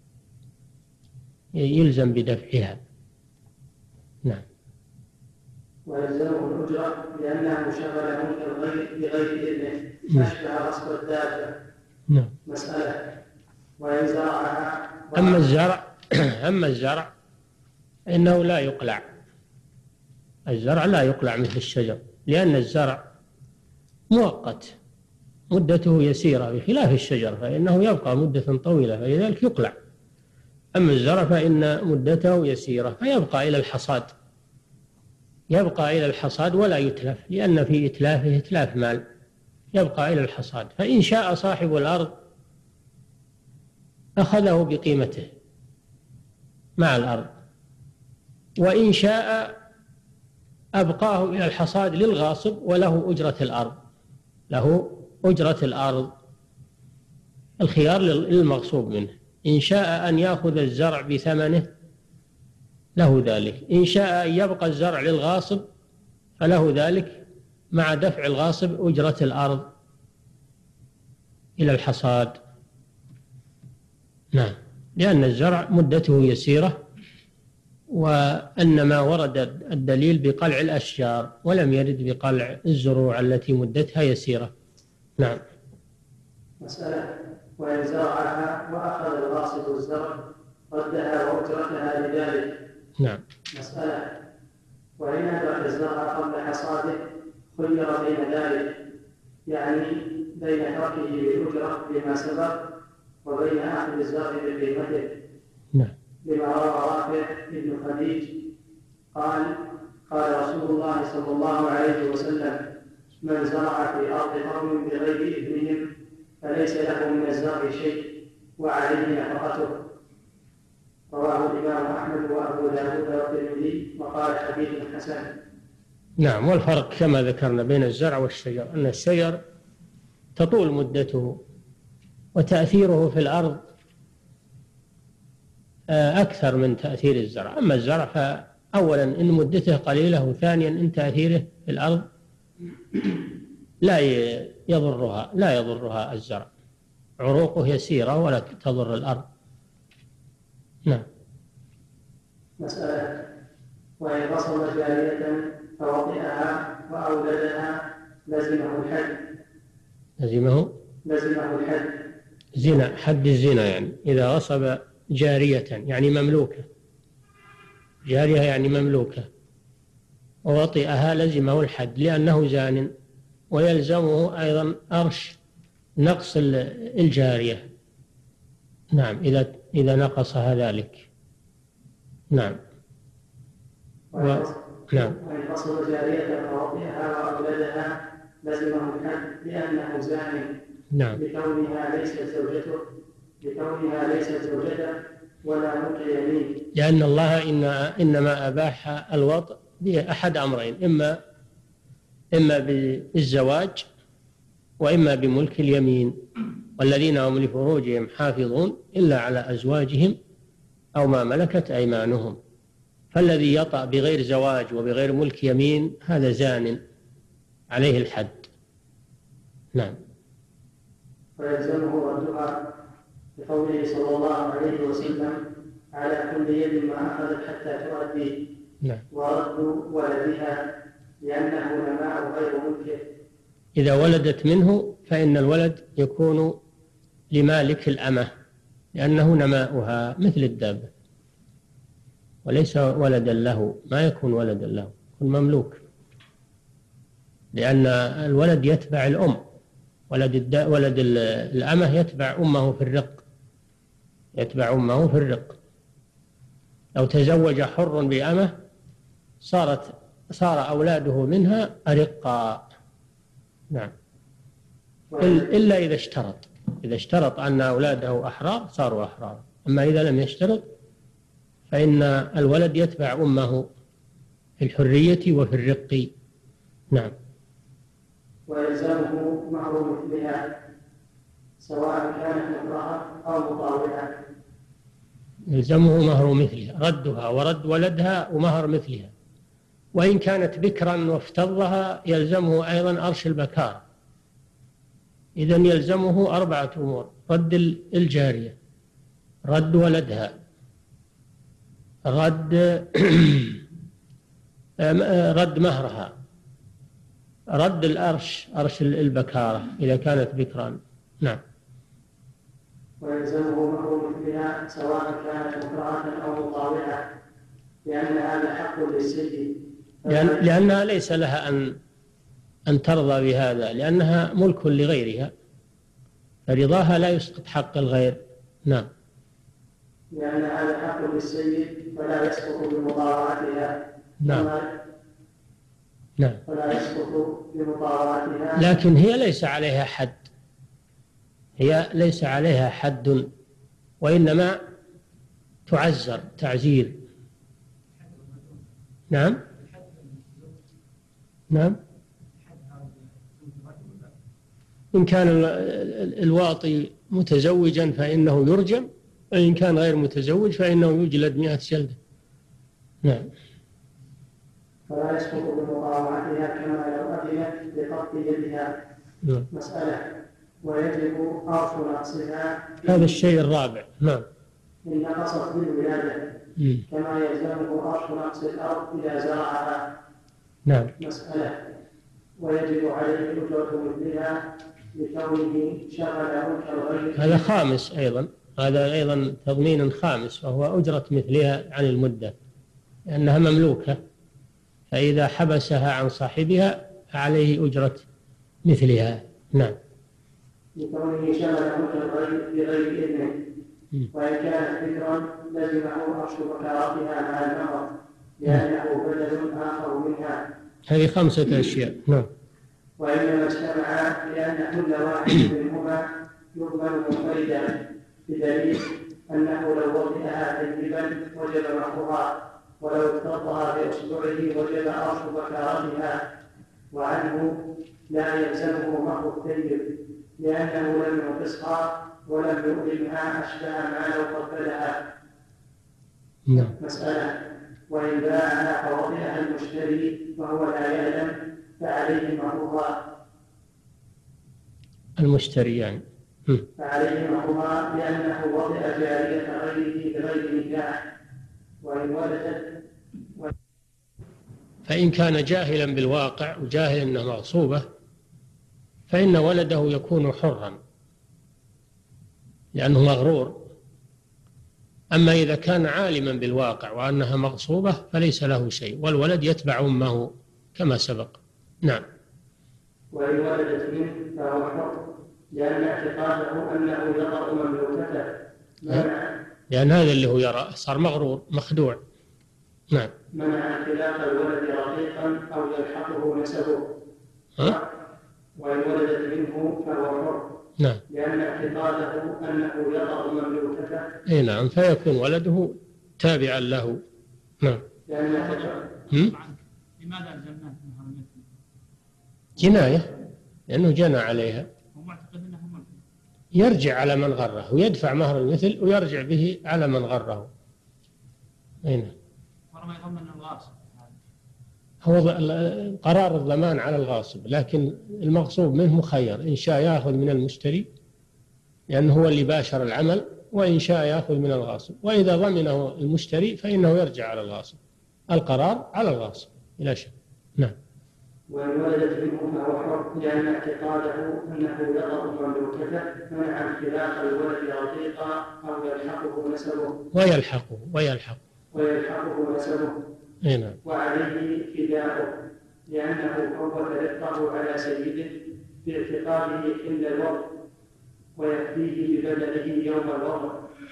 يلزم بدفعها. نعم. ويلزمه الأجرة لأنها مشغلة ملك بغير إذنه أشبه غصب الدابة. نعم. مسألة: وإن زرعها. أما الزرع أما الزرع إنه لا يقلع. الزرع لا يقلع مثل الشجر، لأن الزرع مؤقت مدته يسيرة بخلاف الشجر فإنه يبقى مدة طويلة فلذلك يقلع. أما الزرع فإن مدته يسيرة فيبقى إلى الحصاد، يبقى إلى الحصاد ولا يتلف، لأن في إتلافه إتلاف مال، يبقى إلى الحصاد. فإن شاء صاحب الأرض أخذه بقيمته مع الأرض، وإن شاء أبقاه إلى الحصاد للغاصب وله أجرة الأرض، له أجرة الأرض، الخيار للمغصوب منه. إن شاء أن يأخذ الزرع بثمنه له ذلك، إن شاء أن يبقى الزرع للغاصب فله ذلك مع دفع الغاصب أجرة الأرض إلى الحصاد. نعم، لأن الزرع مدته يسيرة، وأنما ورد الدليل بقلع الأشجار ولم يرد بقلع الزروع التي مدتها يسيرة. نعم. مسألة: وإن زرعها وأخذ الغاصب الزرع ردها وأجرتها لذلك. نعم. مسألة: وإن أدرك الزرع قبل حصاده خير بين ذلك، يعني بين تركه بالأجرة بما سبق وبين أخذ الزرع بقيمته. نعم. لما روى رافع بن خديج قال: قال رسول الله صلى الله عليه وسلم: من زرع في أرض قوم بغير إذنهم فليس له من الزرع شيء وعليه نفقته. رواه الإمام أحمد وأبو داود والترمذي وقال حديث حسن. نعم. والفرق كما ذكرنا بين الزرع والشجر أن الشجر تطول مدته وتأثيره في الأرض أكثر من تأثير الزرع، أما الزرع فأولا إن مدته قليلة، وثانيا إن تأثيره في الأرض لا يضرها لا يضرها الزرع، عروقه يسيرة ولا تضر الأرض. نعم. مسألة: وإن غصب جارية فوطئها وأولدها لزمه الحد. لزمه لزمه الحد زنا، حد الزنا، يعني إذا غصب جارية يعني مملوكة، جارية يعني مملوكة، ووطئها لزمه الحد لأنه زان، ويلزمه أيضا أرش نقص الجارية. نعم، إذا إذا نقصها ذلك. نعم. و... نعم. وإن غصب جارية فوطئها وأولدها لزمه الحد لأنه زان. نعم. لكونها ليست زوجته لكونها ليست زوجته ولا ملك يمين. لأن الله إن إنما أباح الوطء بأحد أمرين، إما إما بالزواج وإما بملك اليمين. والذين هم لفروجهم حافظون إلا على أزواجهم أو ما ملكت أيمانهم. فالذي يطأ بغير زواج وبغير ملك يمين هذا زان عليه الحد. نعم. ويلزمه ردها بقوله صلى الله عليه وسلم: على كل يد ما أخذت حتى تؤدي. نعم. ورد ولدها لأنه نماء غير ملكه. إذا ولدت منه فإن الولد يكون لمالك الأمة، لأنه نماؤها مثل الدابة، وليس ولدا له، ما يكون ولدا له، يكون مملوك، لأن الولد يتبع الأم. ولد الد... ولد الأمة يتبع أمه في الرق، يتبع أمه في الرق. لو تزوج حر بأمة صارت صار أولاده منها أرقا. نعم. إلا إذا اشترط إذا اشترط أن أولاده أحرار صاروا أحرار، أما إذا لم يشترط فإن الولد يتبع أمه في الحرية وفي الرق. نعم. ويلزمه مهر مثلها سواء كانت امرأة أو مطاوعة. يلزمه مهر مثلها، ردها ورد ولدها ومهر مثلها. وإن كانت بكرا وافتضها يلزمه أيضا أرش البكار. إذن يلزمه أربعة أمور: رد الجارية، رد ولدها، رد رد مهرها، رد الأرش، أرش البكارة إذا كانت بكرا. نعم. ويلزمه مهر مثلها سواء كانت امرأة أو مطاوعة لأن هذا حق للسيد، لأن لأنها ليس لها أن أن ترضى بهذا، لأنها ملك لغيرها، فرضاها لا يسقط حق الغير. نعم. لأن هذا حق للسيد فلا يسقط بمطاوعتها. نعم. نعم. فلا يسقط بمطاوعتها. لكن هي ليس عليها حد، هي ليس عليها حد وإنما تعزر تعزير. نعم نعم إن كان الواطي متزوجا فإنه يرجم، وإن كان غير متزوج فإنه يجلد مئة جلدة. نعم. فلا يسقط بمقاومتها كما لو أذنت بقطع يدها. نعم. مسألة ويجب أرش نقصها. هذا الشيء الرابع. نعم. إن نقصت بالولادة كما يلزمه أرش نقص الأرض إذا زرعها. نعم. مسألة ويجب عليه أجرة مثلها لكونه شغله كالغير. هذا خامس أيضا، هذا أيضا تضمين خامس، وهو أجرة مثلها عن المدة، لأنها مملوكة، فإذا حبسها عن صاحبها فعليه أجرة مثلها. نعم. لكونه شغله كالغير بغير إذنه، وإن كانت ذكرا لزمه أرش بكاراتها مع المرض لأنه بدل آخر منها. هذه خمسة أشياء. نعم. وإنما اجتمعا لأن كل واحد منهما يضمن منفردا، بدليل أنه لو وطئها تجربا وجب محرها، ولو افترضها بإصبعه وجب أرش بكارتها، وعنه لا يلزمه مهر التجرب لأنه لم ينقصها ولم يؤلمها أشبه ما لو قبلها. نعم. مسألة وإن باعها فوطئها المشتري وهو لا يعلم فعليه مهرها. المشتري يعني فعليه مهرها لأنه وطئ جارية غيره بغير نكاح. وإن ولدت و... فإن كان جاهلا بالواقع وجاهل أنها مغصوبة فإن ولده يكون حرا لأنه مغرور. أما إذا كان عالما بالواقع وأنها مغصوبة فليس له شيء، والولد يتبع أمه كما سبق. نعم. وإن ولدت منه فهو حر لأن اعتقاده أنه يضع مملوكته، لأن هذا اللي هو يرى صار مغرور مخدوع. نعم. منع انطلاق الولد رقيقا أو يلحقه نسبه. ها؟ وإن ولدت منه فهو حر. نعم. لأن اعتقاده أنه يضع مملوكته. إيه نعم، فيكون ولده تابعا له. نعم. لأن اعتقاده. لماذا ألزمناه بمهر المثل؟ جناية، لأنه جنى عليها. هو معتقد أنه ممكن. يرجع على من غره ويدفع مهر المثل ويرجع به على من غره. أي نعم. ورما يضمن الغاصب. هو قرار الضمان على الغاصب، لكن المغصوب منه مخير، إن شاء يأخذ من المشتري لأنه هو اللي باشر العمل، وإن شاء يأخذ من الغاصب، وإذا ضمنه المشتري فإنه يرجع على الغاصب. القرار على الغاصب بلا شك. نعم. وإن ولدت منه فهو حر لأن اعتقاده أنه يضع مملوكته منع انطلاق الولد رقيقا أو يلحقه نسبه. ويلحقه ويلحقه ويلحقه نسبه. نعم. وعليه فداؤه لأنه فوت رقه على سيده باعتقاده عند الوضع ويكفيه ببدنه يوم الوضع.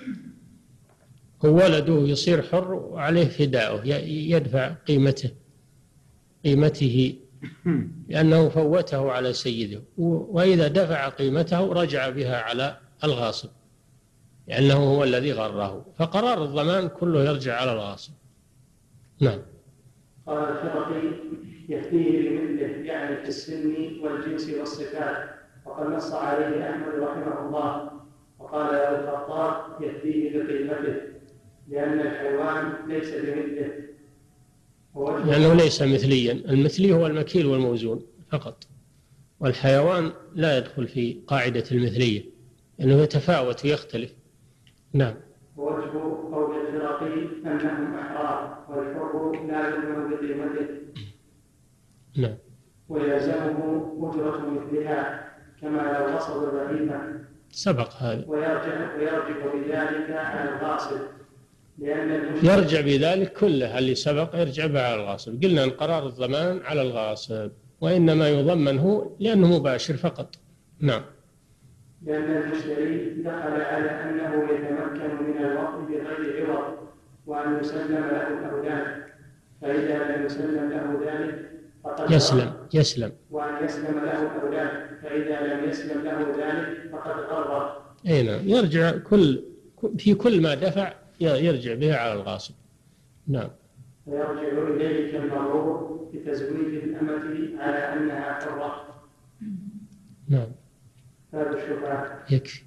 وولده يصير حر وعليه فداؤه، يدفع قيمته قيمته لأنه فوته على سيده، وإذا دفع قيمته رجع بها على الغاصب لأنه هو الذي غره، فقرار الضمان كله يرجع على الغاصب. نعم. قال الفرقي يكفيه بمثله يعني في السن والجنس والصفات، وقد نص عليه أحمد رحمه الله، وقال له الخطاب يكفيه بقيمته لأن الحيوان ليس بمثله، لأنه ليس مثليا. المثلي هو المكيل والموزون فقط، والحيوان لا يدخل في قاعدة المثلية لأنه يتفاوت ويختلف. نعم. ووجه قول الفرقي أنهم أحرار والحر لا يؤمن بقيمته. نعم. ويلزمه أجرة مثلها كما لو غصب البهيمة. سبق هذا. ويرجع ويرجع بذلك على الغاصب لأن يرجع بذلك كله اللي سبق يرجع به على الغاصب. قلنا أن قرار الضمان على الغاصب، وإنما يضمن هو لأنه مباشر فقط. نعم. لأن المشتري دخل على أنه يتمكن من الوقت بغير عوض وأن يسلم له الأولاد، فإذا لم يسلم له ذلك فقد يسلم يسلم وأن يسلم له الأولاد، فإذا لم يسلم له ذلك فقد غرر. أي نعم. يرجع كل في كل ما دفع يرجع به على الغاصب. نعم. فيرجع إليه كالمغرور بتزويج الأمة على أنها حرة. نعم. هذا الشبهة يكفي.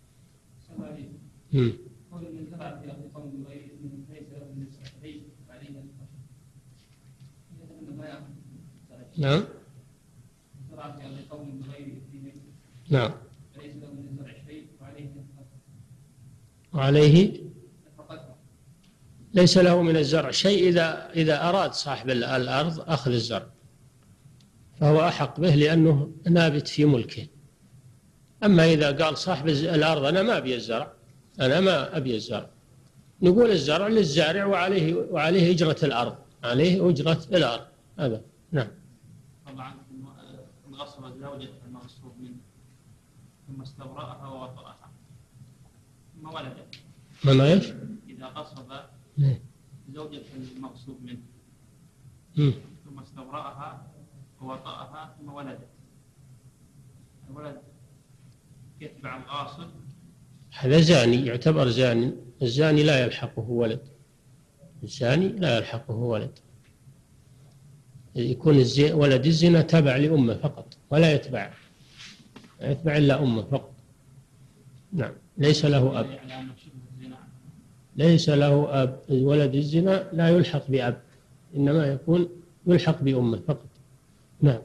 امم قول من زرع في أرض قوم غير إذن ليس له من الزرع عليه نعم. زرع في أرض قوم غير إذن نعم. ليس له من الزرع شيء وعليه وعليه نفقته. ليس له من الزرع شيء إذا إذا أراد صاحب الأرض أخذ الزرع فهو أحق به لأنه نابت في ملكه. أما إذا قال صاحب الأرض أنا ما أبي الزرع، أنا ما أبي الزرع، نقول الزرع للزارع وعليه وعليه أجرة الأرض، عليه أجرة الأرض هذا. نعم. طبعا إن غصب زوجة المغصوب منه ثم استبرأها ووطأها ثم ولدت. من ايش؟ إذا غصب زوجة المغصوب منه مم. ثم استبرأها ووطأها ثم ولدت، الولد يتبع الغاصب. هذا زاني، يعتبر زاني. الزاني لا يلحقه ولد، الزاني لا يلحقه ولد، يكون ولد الزنا تبع لأمه فقط ولا يتبع يتبع إلا أمه فقط. نعم. ليس له أب، ليس له أب. ولد الزنا لا يلحق بأب، إنما يكون يلحق بأمه فقط. نعم.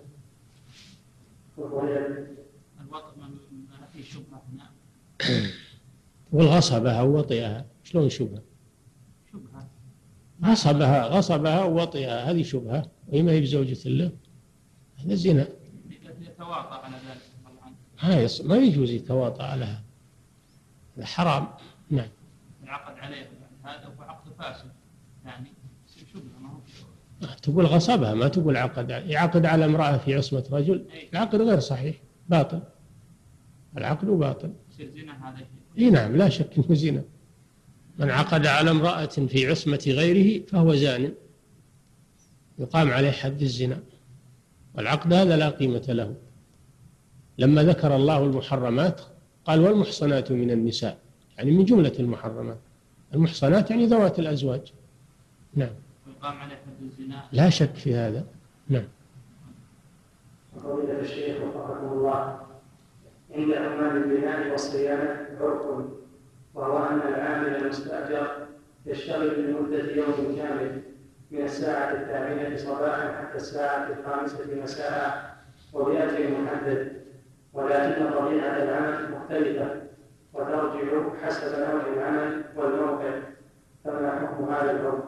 الوطء ما فيه شبهة هنا. والغصبها ووطئها شلون شبهة؟ شبهة غصبها غصبها ووطئها هذه شبهة، وهي ما هي بزوجة له، هذا زنا. يتواطأ على ذلك طبعا. هاي ما يجوز يتواطأ على هذا، هذا حرام. نعم. العقد عليه هذا هو عقد فاسد، يعني شبهة ما هو. تقول غصبها ما تقول عقد، يعقد على امرأة في عصمة رجل، العقد غير صحيح، باطل، العقد باطل. يصير زنا هذا. اي نعم لا شك انه زنا. من عقد على امرأة في عصمة غيره فهو زان، يقام عليه حد الزنا، والعقد هذا لا قيمة له. لما ذكر الله المحرمات قال والمحصنات من النساء، يعني من جملة المحرمات، المحصنات يعني ذوات الأزواج. نعم. ويقام عليه حد الزنا لا شك في هذا. نعم. فضيلة الشيخ وفقكم الله، عند عمال البناء والصيانة عرف، وهو أن العامل المستأجر يشتغل لمدة يوم كامل من الساعة الثامنة صباحا حتى الساعة الخامسة مساء وبأجر محدد، ولكن طبيعة العمل مختلفة وترجع حسب نوع العمل والموقع، فما حكم هذا العرف؟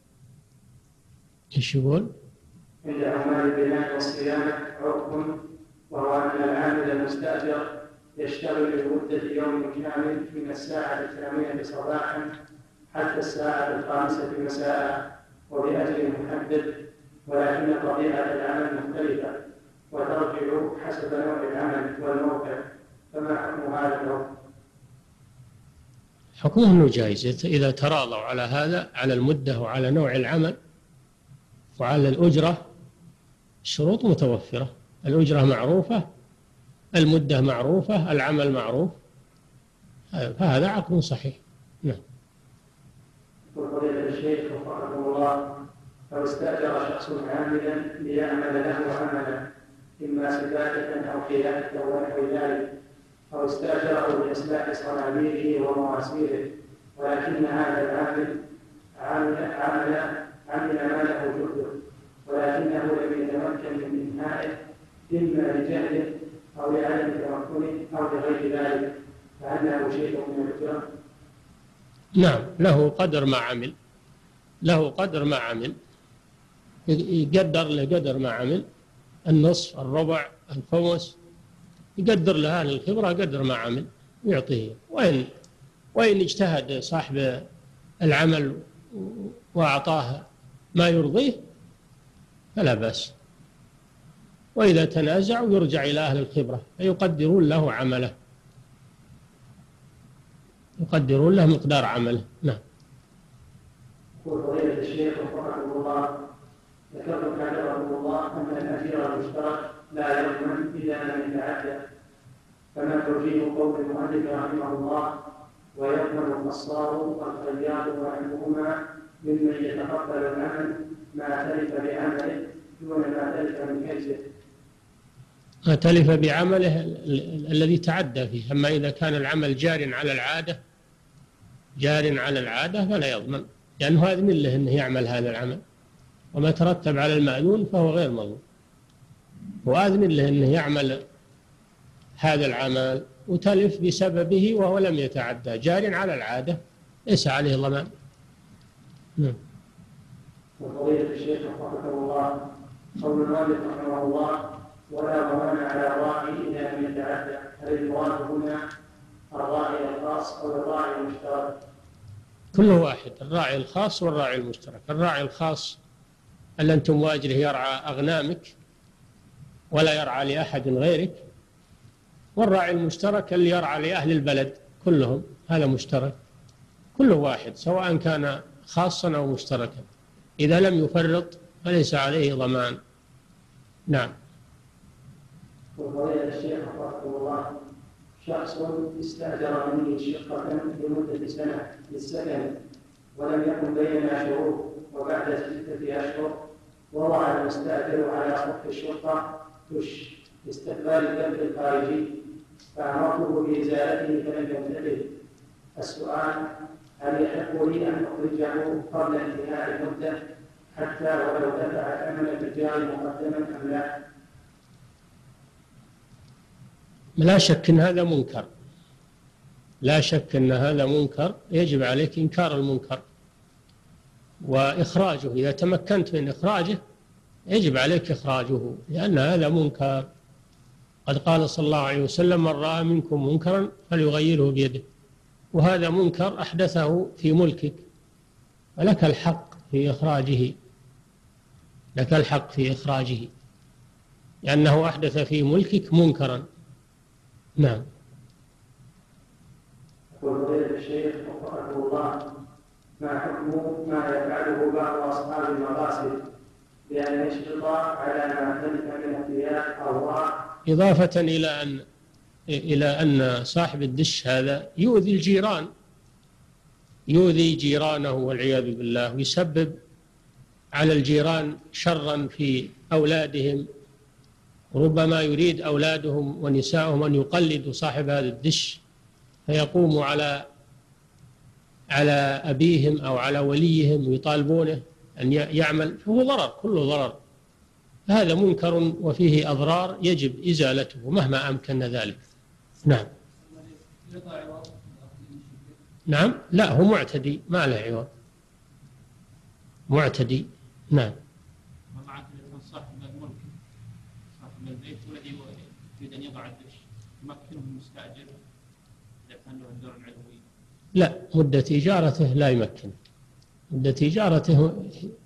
ايش يقول؟ عند عمال البناء والصيانة عرف، وهو أن العامل المستأجر يشتغل لمدة يوم كامل من الساعة الثامنة صباحا حتى الساعة الخامسة مساء وبأجر محدد، ولكن طبيعة العمل مختلفة وترجع حسب نوع العمل والموقع، فما حكم هذا العرف؟ حكمه انه جائز اذا تراضوا على هذا، على المدة وعلى نوع العمل وعلى الأجرة، الشروط متوفرة، الأجرة معروفة، المدة معروفة، العمل معروف، فهذا عقد صحيح. نعم. وفضيلة الشيخ وفقكم الله، لو استأجر شخص عاملا ليعمل له عملا إما سباكة أو قيادة ونحو ذلك، أو استأجره لإصلاح صناديقه ومواسيره، ولكن هذا العامل عمل عمل عمل ما له جهده، ولكنه لم يتمكن من إنهائه إما لجهله أو لعدم تمكنه أو لغير ذلك، فهل له شيء من الأجرة؟ نعم، له قدر ما عمل، له قدر ما عمل، يقدر له قدر ما عمل، النصف، الربع، الخمس، يقدر له أهل الخبرة قدر ما عمل ويعطيه. وإن وإن اجتهد صاحب العمل وأعطاه ما يرضيه فلا بأس، وإذا تنازعوا يرجع إلى أهل الخبرة فيقدرون له عمله، يقدرون له مقدار عمله. نعم. وفضيلة الشيخ وفقكم الله، ذكرتم حفظكم الله أن الأجير المشترك لا يضمن إذا لم يتعدى، فما توجيه قول المؤلف رحمه الله ويفهم القصار والخياط ونحوهما ممن يتقبل العمل ما تلف بعمله دون ما تلف من حرزه. ما تلف بعمله الذي تعدى فيه. أما إذا كان العمل جار على العادة جار على العادة فلا يضمن، لأنه هذا من له أنه يعمل هذا العمل، وما ترتب على المأذون فهو غير مضمون. وآذن له أنه يعمل هذا العمل وتلف بسببه وهو لم يتعدى، جار على العادة ليس عليه ضمان. نعم. وفضيلة الشيخ رحمه الله قول المؤلف رحمه الله ولا ضمان على الراعي إذا لم يتعدى، هل المراد هنا الراعي الخاص أو الراعي المشترك؟ كله واحد، الراعي الخاص والراعي المشترك. الراعي الخاص اللي أنت مواجره يرعى أغنامك ولا يرعى لأحد غيرك، والراعي المشترك اللي يرعى لأهل البلد كلهم، هذا مشترك، كله واحد سواء كان خاصا أو مشتركا، إذا لم يفرط فليس عليه ضمان. نعم. وفضيلة الشيخ رحمه الله شخص استأجر مني شقة لمدة سنة للسكن ولم يكن بيننا شروط، وبعد ستة أشهر وضع المستأجر على سطح الشقة تش لاستقبال الكلب الخارجي، فأمرته بإزالته فلم ينتبه. السؤال هل يحق لي أن أخرجه قبل انتهاء المدة حتى ولو دفع ثمن الرجال مقدما أم لا؟ لا شك أن هذا منكر، لا شك أن هذا منكر، يجب عليك إنكار المنكر وإخراجه. إذا تمكنت من إخراجه يجب عليك إخراجه، لأن هذا منكر. قد قال صلى الله عليه وسلم من رأى منكم منكرا فليغيره بيده، وهذا منكر أحدثه في ملكك، ولك الحق في إخراجه، لك الحق في إخراجه لأنه أحدث في ملكك منكرا. نعم. يقول فضيلة الشيخ وفقه الله ما حكم ما يفعله بعض أصحاب المقاصد بأن يشرط على ما تلف من الثياب أو راع، إضافة إلى أن إلى أن صاحب الدش هذا يؤذي الجيران، يؤذي جيرانه والعياذ بالله، ويسبب على الجيران شرا في أولادهم، ربما يريد أولادهم ونسائهم أن يقلدوا صاحب هذا الدش فيقوموا على على أبيهم أو على وليهم ويطالبونه أن يعمل، فهو ضرر، كله ضرر. هذا منكر وفيه أضرار يجب إزالته مهما أمكن ذلك. نعم. نعم. لا، هو معتدي ما له عوض، معتدي. نعم. ومعك صاحب الملك صاحب البيت والذي يريد أن يضع الدش يمكنه المستأجر إذا كان له الدور العلوي؟ لا، مدة إجارته لا يمكن، مدة إجارته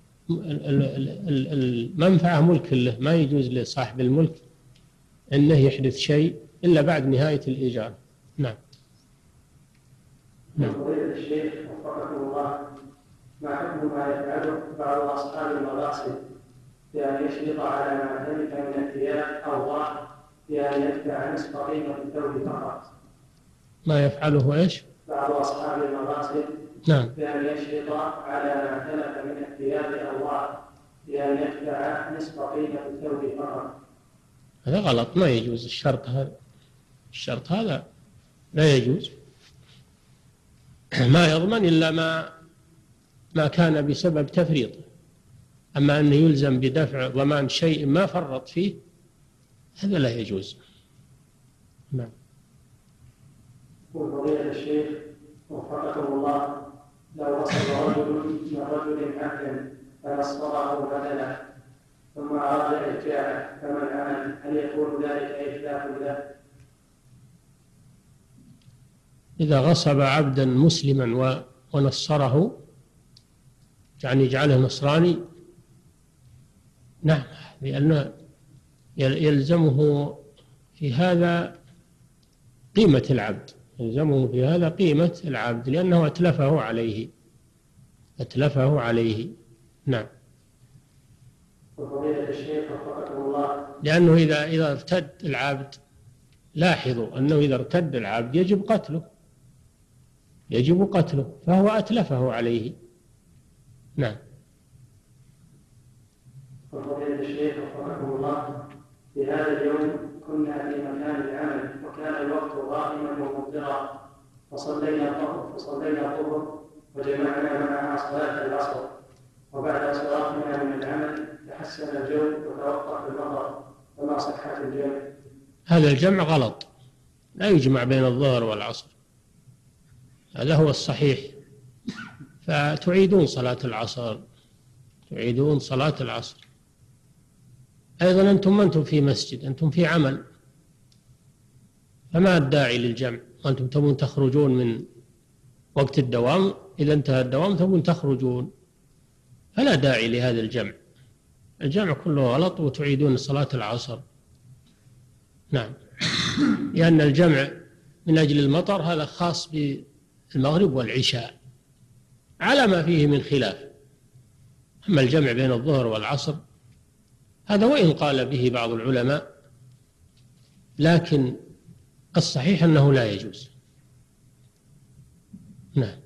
المنفعة ملك له، ما يجوز لصاحب الملك أنه يحدث شيء إلا بعد نهاية الإيجار. نعم. نعم. فضيلة الشيخ وفقه الله ما حكم ما يفعله بعض أصحاب المقاصد بأن يشرط على ما تلف من الثياب أو راع بأن يدفع نصف قيمة الثوب فقط؟ ما يفعله إيش؟ بعض أصحاب المقاصد نعم. بأن يشرط على ما تلف من الثياب أو راع بأن يدفع نصف قيمة الثوب فقط. هذا غلط، ما يجوز الشرط هذا، الشرط هذا لا يجوز. ما يضمن إلا ما ما كان بسبب تفريطه، أما أنه يلزم بدفع ضمان شيء ما فرط فيه هذا لا يجوز. نعم. وفضيلة الشيخ وفقه الله لو وصل رجل من رجل عبدا فنصره بدلا ثم أراد إرجاعه فما العمل؟ هل يكون ذلك إتلاف له؟ إذا غصب عبدا مسلما ونصره، يعني يجعله نصراني، نعم، لأن يلزمه في هذا قيمة العبد، يلزمه في هذا قيمة العبد لأنه أتلفه عليه، أتلفه عليه. نعم. وفضيلة الشيخ وفقه الله لأنه إذا إذا ارتد العبد، لاحظوا أنه إذا ارتد العبد يجب قتله، يجب قتله، فهو أتلفه عليه. نعم. فضيلة الشيخ وفقكم الله، في هذا اليوم كنا في مكان العمل وكان الوقت غائما وممطرا، فصلينا الظهر فصلينا الظهر وجمعنا معها صلاة العصر، وبعد انصرافنا من العمل تحسن الجو وتوقف المطر، فما صحة الجمع؟ هذا الجمع غلط، لا يجمع بين الظهر والعصر، هذا هو الصحيح. فتعيدون صلاة العصر، تعيدون صلاة العصر. أيضا أنتم ما أنتم في مسجد، أنتم في عمل، فما الداعي للجمع وأنتم تبون تخرجون من وقت الدوام، إذا انتهى الدوام تبون تخرجون، فلا داعي لهذا الجمع. الجمع كله غلط، وتعيدون صلاة العصر. نعم. لأن الجمع من أجل المطر هذا خاص بالمغرب والعشاء على ما فيه من خلاف. أما الجمع بين الظهر والعصر هذا وإن قال به بعض العلماء، لكن الصحيح أنه لا يجوز. نعم.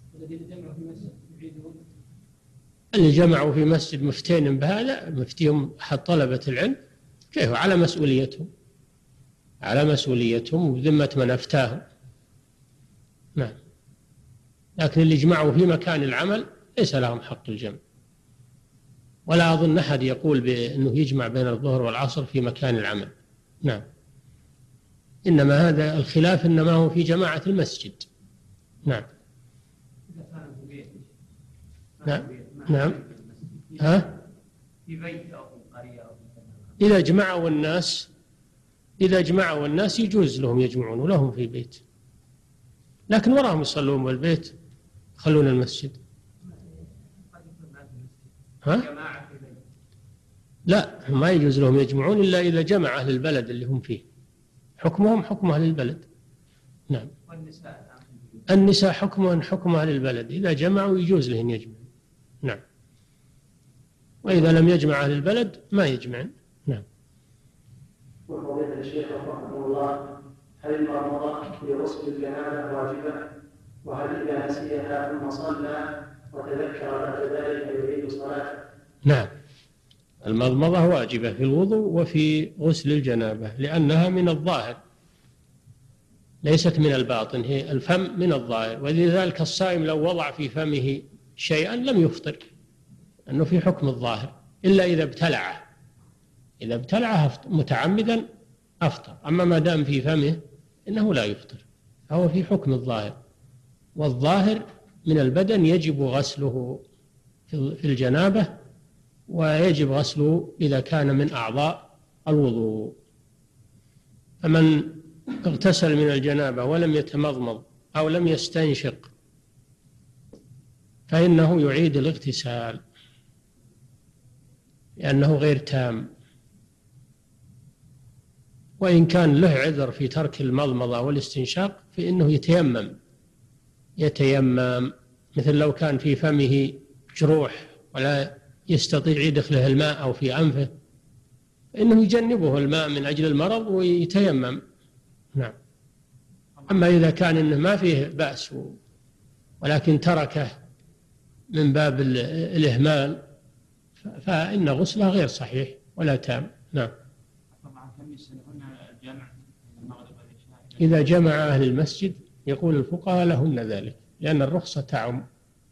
اللي جمعوا في مسجد مفتين بهذا، مفتيهم أحد طلبة العلم، كيف؟ على مسؤوليتهم، على مسؤوليتهم وذمة من أفتاهم. نعم. لكن اللي جمعوا في مكان العمل ليس لهم حق الجمع، ولا أظن أحد يقول بأنه يجمع بين الظهر والعصر في مكان العمل. نعم. إنما هذا الخلاف إنما هو في جماعة المسجد. نعم. نعم. نعم. ها؟ في بيت أو في قرية أو إذا جمعوا الناس إذا جمعوا الناس يجوز لهم يجمعون ولهم في بيت، لكن وراهم يصلون بالبيت يخلون المسجد. ها؟ لا، ما يجوز لهم يجمعون إلا إذا جمع أهل البلد اللي هم فيه، حكمهم حكم أهل البلد. نعم. النساء حكمهم حكم أهل البلد، إذا جمعوا يجوز لهم يجمعون. نعم. وإذا لم يجمع أهل البلد ما يجمعن. نعم. وفضيلة الشيخ رحمه الله، هل المضمضة في غسل الجنابة واجبة؟ وهل إذا نسيها ثم صلى وتذكر بعد ذلك يعيد صلاته؟ نعم. المضمضة واجبة في الوضوء وفي غسل الجنابة، لأنها من الظاهر ليست من الباطن، هي الفم من الظاهر، ولذلك الصائم لو وضع في فمه شيئا لم يفطر، أنه في حكم الظاهر، إلا إذا ابتلعه، إذا ابتلعه متعمدا أفطر، أما ما دام في فمه إنه لا يفطر، فهو في حكم الظاهر، والظاهر من البدن يجب غسله في الجنابة، ويجب غسله إذا كان من أعضاء الوضوء. فمن اغتسل من الجنابة ولم يتمضمض أو لم يستنشق فإنه يعيد الاغتسال، لأنه غير تام. وإن كان له عذر في ترك المضمضة والاستنشاق فإنه يتيمم يتيمم مثل لو كان في فمه جروح ولا يستطيع يدخله الماء أو في أنفه، إنه يجنبه الماء من أجل المرض ويتيمم. نعم. أما إذا كان إنه ما فيه بأس ولكن تركه من باب الإهمال فإن غسله غير صحيح ولا تام. نعم. إذا جمع أهل المسجد يقول الفقهاء لهن ذلك، لأن الرخصة تعم.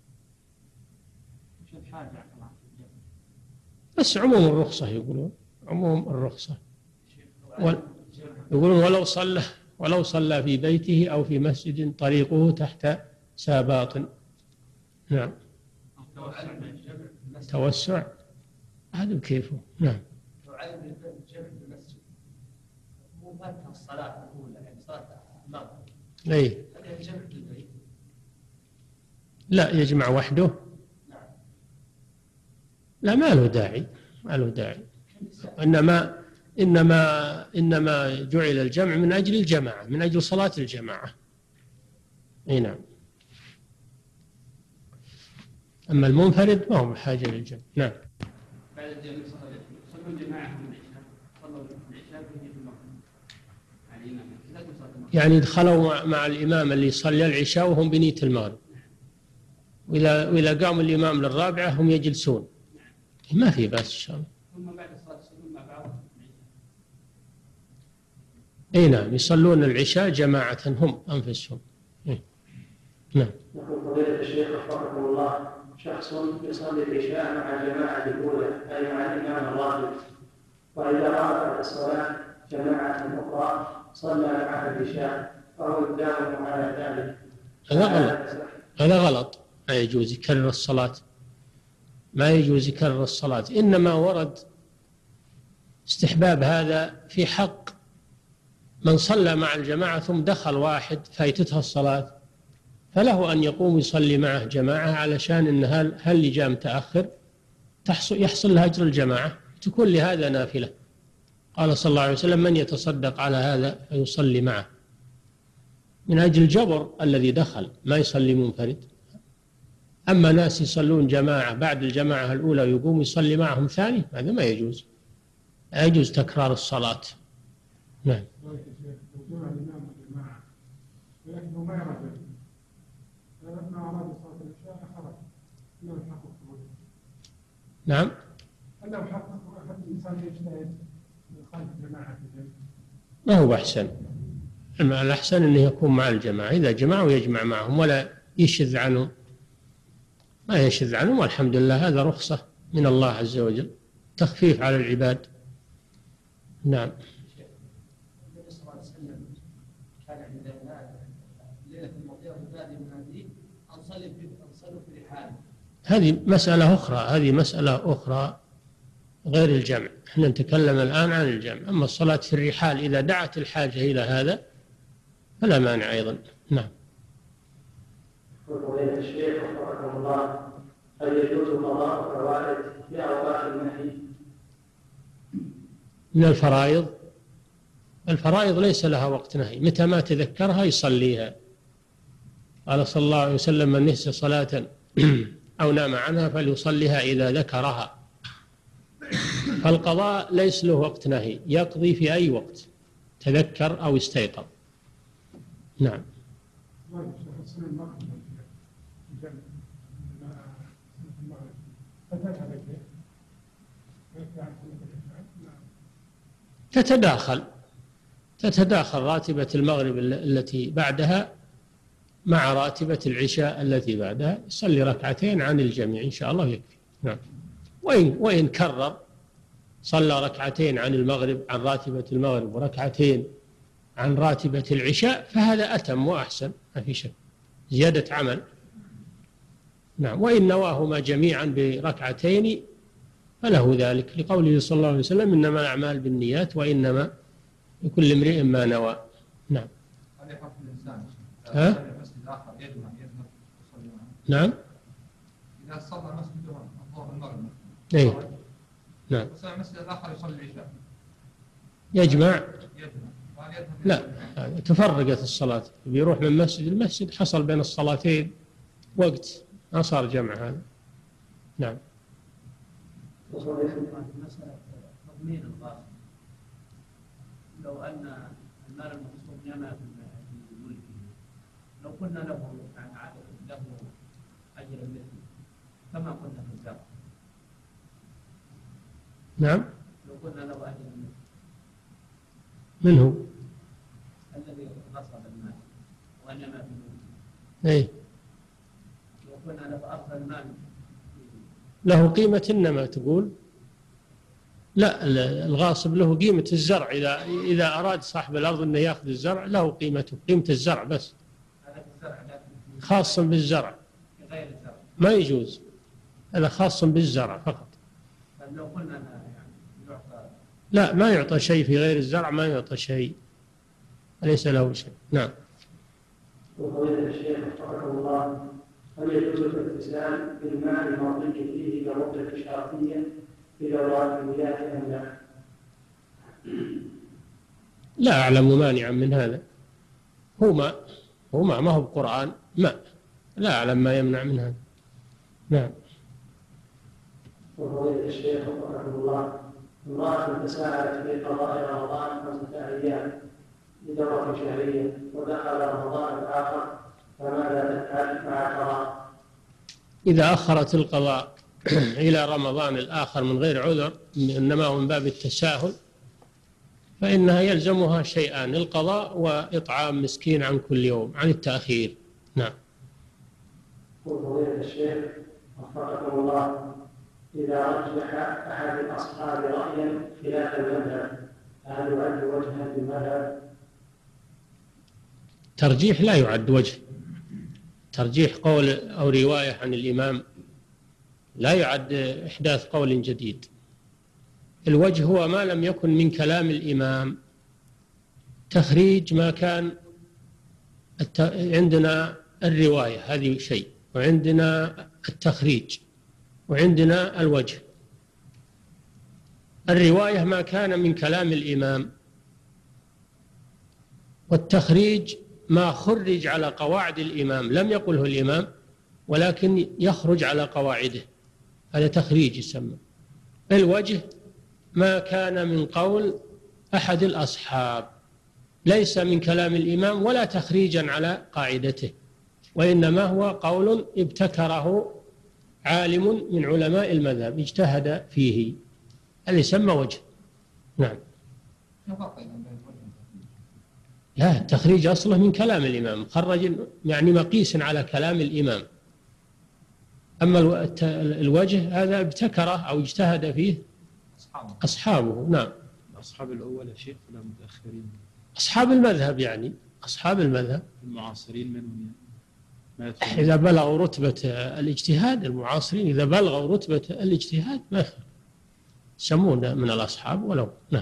بس عموم الرخصة يقولون، عموم الرخصة يقولون ولو صلى ولو صلى في بيته أو في مسجد طريقه تحت ساباط. نعم. توسع هذا بكيفه. نعم. الصلاة الأولى يعني صلاة المغرب. أي. لا يجمع وحده. لا ما له داعي، ما له داعي. إنما إنما إنما جعل الجمع من أجل الجماعة، من أجل صلاة الجماعة. أي نعم. أما المنفرد ما هو بحاجة للجمع. نعم. بعد الجمع صلوا الجماعة من العشاء، صلوا العشاء في المغرب على الإمام، يعني دخلوا مع الإمام اللي يصلي العشاء وهم بنية المغرب، وإذا وإذا قام الإمام للرابعة هم يجلسون، ما في بأس إن شاء الله. ثم بعد الصلاة يصلون مع بعض. أي نعم، يصلون العشاء جماعة هم أنفسهم. إيه. نعم. يقول فضيلة الشيخ وفقكم الله، شخص يصلي العشاء مع الجماعة الأولى أي مع الإمام الراتب، وإذا رأى الصلاة جماعة أخرى صلى مع العشاء فهو يداوم على ذلك. هذا غلط، هذا غلط، ما يجوز يكرر الصلاة، ما يجوز يكرر الصلاة، إنما ورد استحباب هذا في حق من صلى مع الجماعة ثم دخل واحد فايتتها الصلاة، فله أن يقوم يصلي معه جماعة، علشان إن هل اللي جاء متأخر تحصل يحصل له أجر الجماعة، تكون لهذا نافلة. قال صلى الله عليه وسلم: من يتصدق على هذا فيصلي معه، من أجل الجبر الذي دخل، ما يصلي منفرد. أما ناس يصلون جماعة بعد الجماعة الأولى يقوم يصلي معهم ثاني، هذا ما يجوز، لا يجوز تكرار الصلاة. نعم. ولكنه ما يرجع، فلما أراد صلاة العشاء خرج، أنه يحقق نعم. أنه يحقق أحد الإنسان يجتهد خلف جماعة الجمع. ما هو أحسن؟ الأحسن أنه يكون مع الجماعة، إذا جمعوا يجمع معهم ولا يشذ عنهم، ما يشذ عنهم، والحمد لله هذا رخصة من الله عز وجل، تخفيف على العباد. نعم. النبي صلى الله عليه وسلم كان عند الليلة الماضية ونادي منادي أنصلي في أنصلوا في رحال. هذه مسألة أخرى، هذه مسألة أخرى غير الجمع، احنا نتكلم الآن عن الجمع. أما الصلاة في الرحال إذا دعت الحاجة إلى هذا فلا مانع أيضا. نعم. فضيلة الشيخ وفقكم الله، هل يجوز قضاء الفوائد في أوقات النهي؟ من الفرائض، الفرائض ليس لها وقت نهي، متى ما تذكرها يصليها. قال صلى الله عليه وسلم: من نسي صلاة أو نام عنها فليصليها إذا ذكرها. فالقضاء ليس له وقت نهي، يقضي في أي وقت تذكر أو استيقظ. نعم. تتداخل تتداخل راتبة المغرب التي بعدها مع راتبة العشاء التي بعدها، يصلي ركعتين عن الجميع إن شاء الله يكفي. نعم. وإن وإن كرر صلى ركعتين عن المغرب عن راتبة المغرب وركعتين عن راتبة العشاء فهذا أتم وأحسن، ما في شك، زيادة عمل. نعم. وإن نواهما جميعا بركعتين فله ذلك، لقوله صلى الله عليه وسلم: إنما الأعمال بالنيات وإنما لكل امرئ ما نوى. نعم. هذا يحق الإنسان. ها؟ المسجد الآخر يجمع يذهب يصلي معه. نعم. إذا صلى مسجد الظهر المغرب. إيه. نعم. وصلى المسجد الآخر يصلي العشاء. يجمع. يجمع. لا، تفرقت الصلاة، بيروح من مسجد المسجد حصل بين الصلاتين وقت، ما صار جمع هذا. نعم. مسألة تضمين الغاصب، لو أن المال المغصوب نما في ملكه، لو قلنا له يعني له أجر مثله كما قلنا في الزرع. نعم. لو قلنا له أجر مثله. من هو؟ الذي غصب المال ونما في ملكه. إيه. لو قلنا له أخذ المال له قيمة النما تقول؟ لا، الغاصب له قيمة الزرع، إذا إذا أراد صاحب الأرض أنه يأخذ الزرع له قيمته، قيمة الزرع بس، خاص بالزرع، ما يجوز، هذا خاص بالزرع فقط. لو قلنا يعني يعطى، لا، ما يعطى شيء في غير الزرع، ما يعطى شيء، ليس له شيء. نعم. وفضيلة الشيخ وفقكم الله، هل يجوز الاغتسال بالماء المرضي فيه كمدة شرطية في دورات المياه أم لا؟ لا أعلم مانعا من هذا، هو ماء، هو ماء، ما هو بقرآن، ماء، لا أعلم ما يمنع من هذا. نعم. وفضيلة الشيخ وفقكم الله، امرأة تساءلت في قضاء رمضان خمسة أيام بدورة شهرية ودخل رمضان الآخر فماذا تفعل مع القضاء؟ إذا أخرت القضاء إلى رمضان الآخر من غير عذر إنما هو من باب التساهل فإنها يلزمها شيئان: القضاء وإطعام مسكين عن كل يوم عن التأخير. نعم. فضيلة الشيخ وفقكم الله، إذا رجح أحد الأصحاب رأيا خلاف المذهب هل يعد وجها في المذهب؟ ترجيح لا يعد وجه. ترجيح قول أو رواية عن الإمام لا يعد إحداث قول جديد. الوجه هو ما لم يكن من كلام الإمام، تخريج ما كان. عندنا الرواية هذه شيء، وعندنا التخريج، وعندنا الوجه. الرواية ما كان من كلام الإمام، والتخريج ما خرج على قواعد الإمام لم يقله الإمام ولكن يخرج على قواعده، هذا تخريج يسمى. الوجه ما كان من قول أحد الأصحاب ليس من كلام الإمام ولا تخريجا على قاعدته، وإنما هو قول ابتكره عالم من علماء المذهب اجتهد فيه، هذا يسمى وجه. نعم. لا، التخريج أصله من كلام الإمام، خرج يعني مقيس على كلام الإمام. أما الوجه هذا ابتكره أو اجتهد فيه أصحابه. نعم. أصحاب الأول يا شيخ ولا متأخرين؟ أصحاب المذهب، يعني أصحاب المذهب المعاصرين منهم يعني. إذا بلغوا رتبة الاجتهاد، المعاصرين إذا بلغوا رتبة الاجتهاد ما يسمون من الأصحاب ولو. نعم.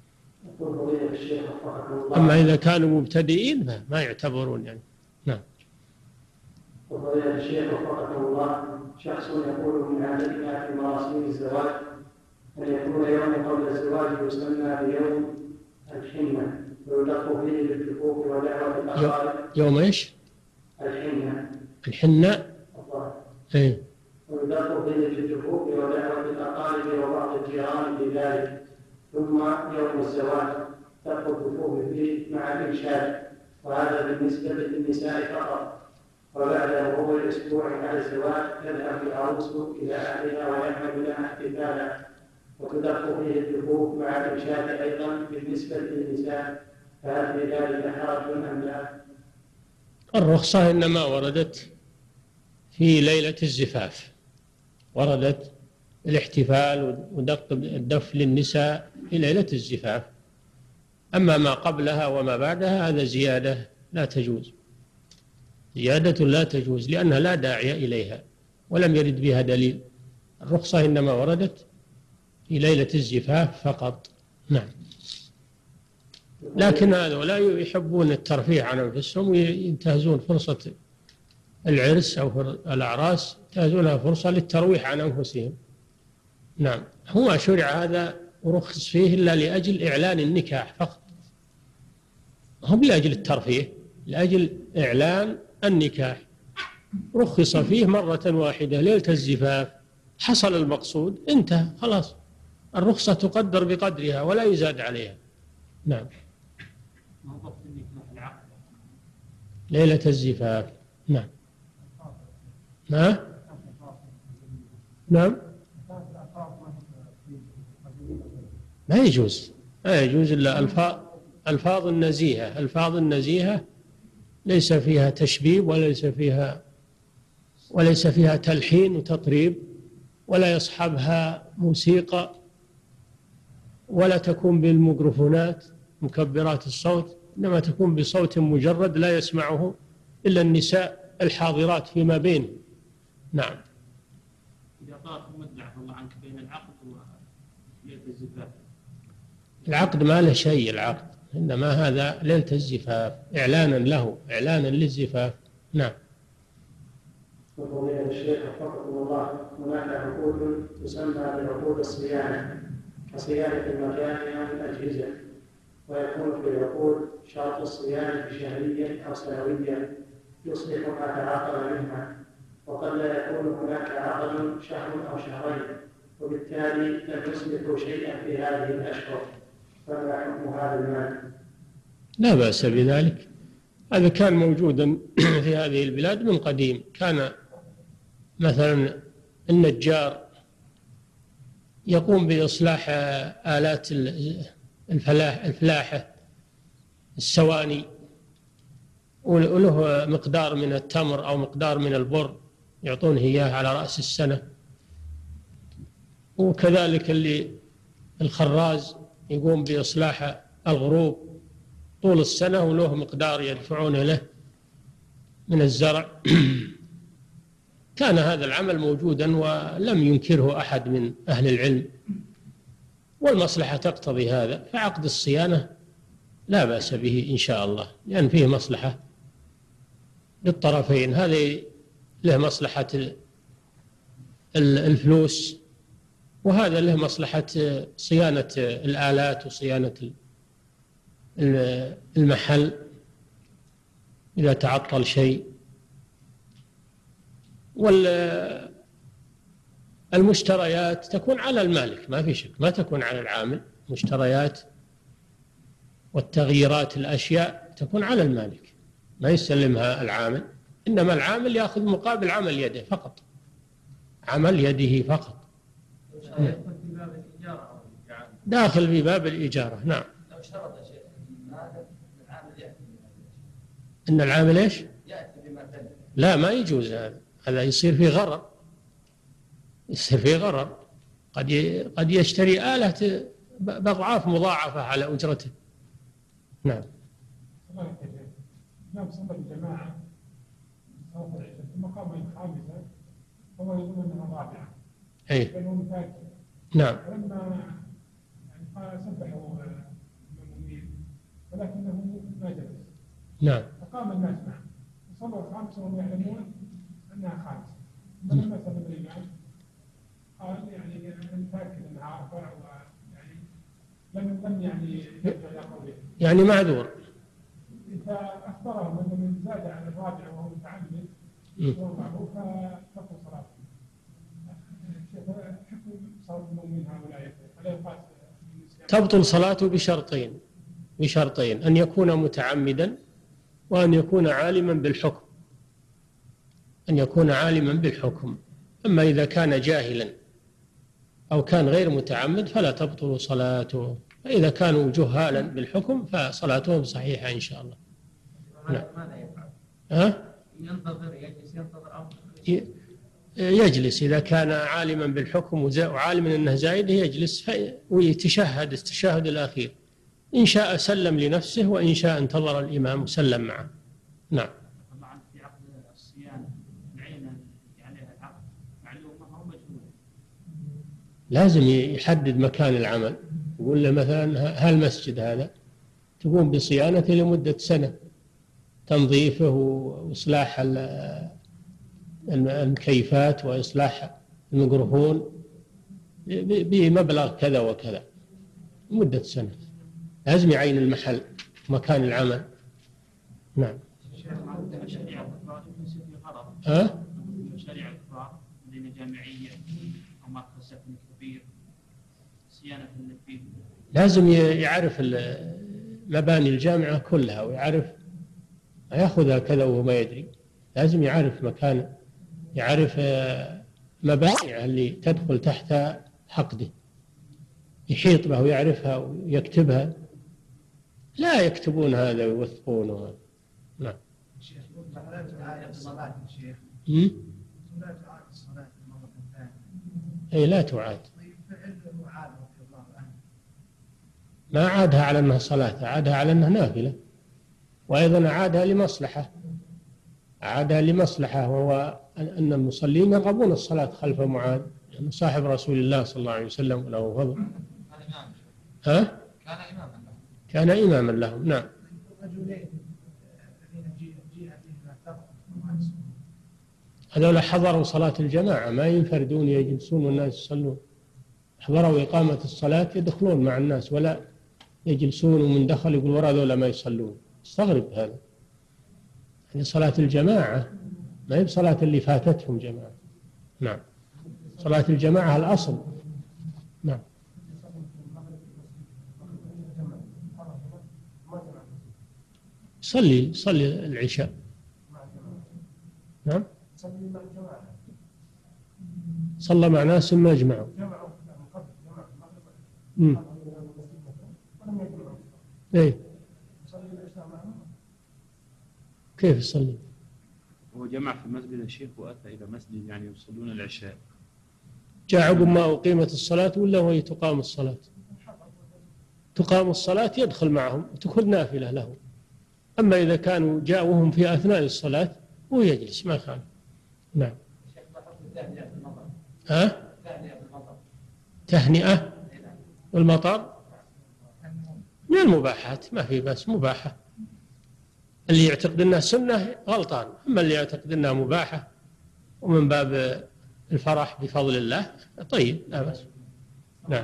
أما إذا كانوا مبتدئين ما يعتبرون يعني. نعم. وفضيلة الشيخ وفقكم الله، شخص يقول من عادتنا في مراسم الزواج أن يكون يوم قبل الزواج يسمى بيوم الحنة ويدق فيه بالكفوف ودعوة الأقارب. يوم إيش؟ الحنة. الحنة. الله. إيه. ويدق فيه بالكفوف ودعوة الأقارب وبعض الجيران بذلك، ثم يوم الزواج تدق الكفوف فيه مع الإنشاد، وهذا بالنسبة للنساء فقط. وبعد مرور الأسبوع على الزواج يذهب العروس إلى أهلها ويعمل لها احتفالا، وتدق فيه الدخول مع الإنشاد أيضا بالنسبة للنساء، فهل في ذلك حرج أم لا؟ الرخصة إنما وردت في ليلة الزفاف، وردت الاحتفال ودق الدف للنساء في ليلة الزفاف. أما ما قبلها وما بعدها هذا زيادة لا تجوز، زيادة لا تجوز لأنها لا داعي إليها ولم يرد بها دليل. الرخصة إنما وردت في ليلة الزفاف فقط. نعم. لكن هذا لا يحبون الترفيه عن أنفسهم وينتهزون فرصة العرس أو الأعراس، ينتهزونها فرصة للترويح عن أنفسهم. نعم. هو ما شرع هذا ورخص فيه إلا لأجل إعلان النكاح فقط، هم لأجل الترفيه، لأجل إعلان النكاح رخص فيه مرة واحدة ليلة الزفاف، حصل المقصود انتهى خلاص، الرخصة تقدر بقدرها ولا يزاد عليها. نعم. ليلة الزفاف. نعم. نعم. نعم. ما يجوز، ما يجوز إلا ألفاظ ألفاظ النزيهة، ألفاظ النزيهة ليس فيها تشبيب وليس فيها وليس فيها تلحين وتطريب، ولا يصحبها موسيقى، ولا تكون بالميكروفونات مكبرات الصوت، إنما تكون بصوت مجرد لا يسمعه إلا النساء الحاضرات فيما بينه. نعم. إذا طارت المدة عفى الله عنك بين العقد وليلة الزفاف، العقد ما له شيء، العقد إنما هذا ليلة الزفاف إعلانا له، إعلانا للزفاف. نعم. وفضيلة الشيخ وفقكم الله، هناك عقود تسمى بعقود الصيانة كصيانة المكان أو الأجهزة، ويكون في العقود شرط الصيانة شهريا أو سنويا يصلح ما تعاقب منها، وقد لا يكون هناك عقد شهر أو شهرين، وبالتالي لم يصلحوا شيئا في هذه الأشهر، فما حكم هذا المال؟ لا بأس بذلك، هذا كان موجودا في هذه البلاد من قديم. كان مثلا النجار يقوم بإصلاح آلات الفلاح الفلاحة، السواني، وله مقدار من التمر أو مقدار من البر يعطونه إياه على رأس السنة. وكذلك اللي الخراز يقوم بإصلاح الغروب طول السنة وله مقدار يدفعونه له من الزرع. كان هذا العمل موجودا ولم ينكره أحد من أهل العلم، والمصلحة تقتضي هذا، فعقد الصيانة لا بأس به إن شاء الله، لأن فيه مصلحة للطرفين. هذه له مصلحة الفلوس، وهذا له مصلحة صيانة الآلات وصيانة المحل إذا تعطل شيء. والمشتريات تكون على المالك ما في شك، ما تكون على العامل. مشتريات والتغييرات الأشياء تكون على المالك، ما يسلمها العامل، إنما العامل يأخذ مقابل عمل يده فقط، عمل يده فقط. داخل في باب الإجارة. نعم. لو شرط يا شيخ هذا العامل يأتي إن العامل إيش؟ يأتي بمثل. لا، ما يجوز هذا، هذا يصير فيه غرر، يصير فيه غرر. قد قد يشتري آلة بأضعاف مضاعفة على أجرته. نعم. نعم. صلى الجماعة صلاة العشاء ثم قام الخامسة هو يظن أنها رابعة. أي. نعم. فلما يعني قال سبحوا المؤمنين ولكنه ما جلس. نعم. فقام الناس معه وصلوا الخامسة وهم يعلمون أنها خامسة. فلما سلم الإمام قال يعني أنا متأكد أنها أربعة، ويعني لم لم يعني يرجع إلى قوله. يعني معذور. فأخبرهم أن من زاد عن الرابعة وهو متعمد وهو معروف فتبطل صلاته. حكم صلاة المؤمن هؤلاء على القاس تبطل صلاته بشرطين بشرطين أن يكون متعمدا وأن يكون عالما بالحكم أن يكون عالما بالحكم. أما إذا كان جاهلا أو كان غير متعمد فلا تبطل صلاته، فإذا كانوا جهالا بالحكم فصلاتهم صحيحة إن شاء الله. نعم. ماذا يفعل؟ ها؟ ينتظر يجلس ينتظر أو يجلس إذا كان عالما بالحكم وعالما أنه زايد يجلس ويتشهد التشهد الأخير، إن شاء سلم لنفسه وإن شاء انتظر الإمام وسلم معه. نعم. طبعا في عقد الصيانة العين عليها العقد معلومة أو مجهولة، لازم يحدد مكان العمل، يقول له مثلا هالمسجد هذا تقوم بصيانته لمدة سنة، تنظيفه وإصلاح المكيفات وإصلاح الميكروفون بمبلغ كذا وكذا مدة سنة. لازم يعين المحل مكان العمل. نعم. مشاريع الإفراد يصير في غرض. ها؟ مشاريع الإفراد مدينة جامعية أو مركز سكني كبير، صيانة النفيذ. لازم يعرف مباني الجامعة كلها ويعرف يأخذها كذا وهو ما يدري. لازم يعرف مكان، يعرف مبانيها اللي تدخل تحت حقده، يحيط بها ويعرفها ويكتبها. لا يكتبون هذا ويوثقونه. نعم. شيخ لا تعاد الصلاة شيخ. لا تعاد الصلاة مرة ثانية. أي لا تعاد. طيب فعله عاد رضي الله عنه. ما عادها على أنها صلاة، عادها على أنها نافلة، وأيضا عادها لمصلحة عادها لمصلحة وهو أن المصلين يرغبون الصلاة خلف معاذ، يعني صاحب رسول الله صلى الله عليه وسلم وله فضل. ها؟ كان إماما لهم. كان إماما لهم. نعم. الرجلين الذين جيء جيء بهم اعترفوا هذول حضروا صلاة الجماعة، ما ينفردون يجلسون والناس يصلون. حضروا إقامة الصلاة يدخلون مع الناس ولا يجلسون، ومن دخل يقول وراء ذولا ما يصلون. استغرب هذا. يعني صلاة الجماعة ما هي بصلاة اللي فاتتهم جماعة. نعم. صلاة الجماعة الأصل. نعم. صلي صلي العشاء. نعم صلى مع ناس ما اجمعوا. امم ايه كيف يصلي؟ هو جمع في مسجد الشيخ واتى الى مسجد يعني يصلون العشاء. جاء عقب ما اقيمت الصلاه ولا وهي تقام الصلاه؟ تقام الصلاه يدخل معهم وتكون نافله له. اما اذا كانوا جاءوهم في اثناء الصلاه هو يجلس ما كان. نعم. ها؟ تهنئة والمطر من المباحات ما في بس مباحة. اللي يعتقد أنها سنة غلطان، أما اللي يعتقد أنها مباحة ومن باب الفرح بفضل الله طيب لا بس. نعم.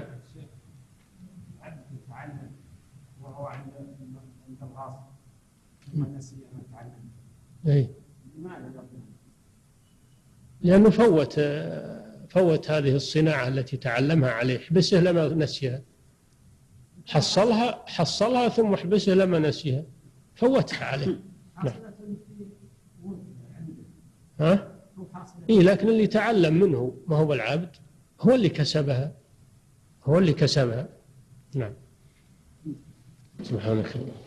وهو عند الغاصب ثم نسي أن يتعلم. أي. لأنه فوت فوت هذه الصناعة التي تعلمها عليه، حبسه لما نسيها. حصلها حصلها ثم حبسه لما نسيها، فوتها عليه. نعم. ها؟ إيه لكن اللي تعلم منه ما هو العبد هو اللي كسبها، هو اللي كسبها. نعم. سبحانك الله.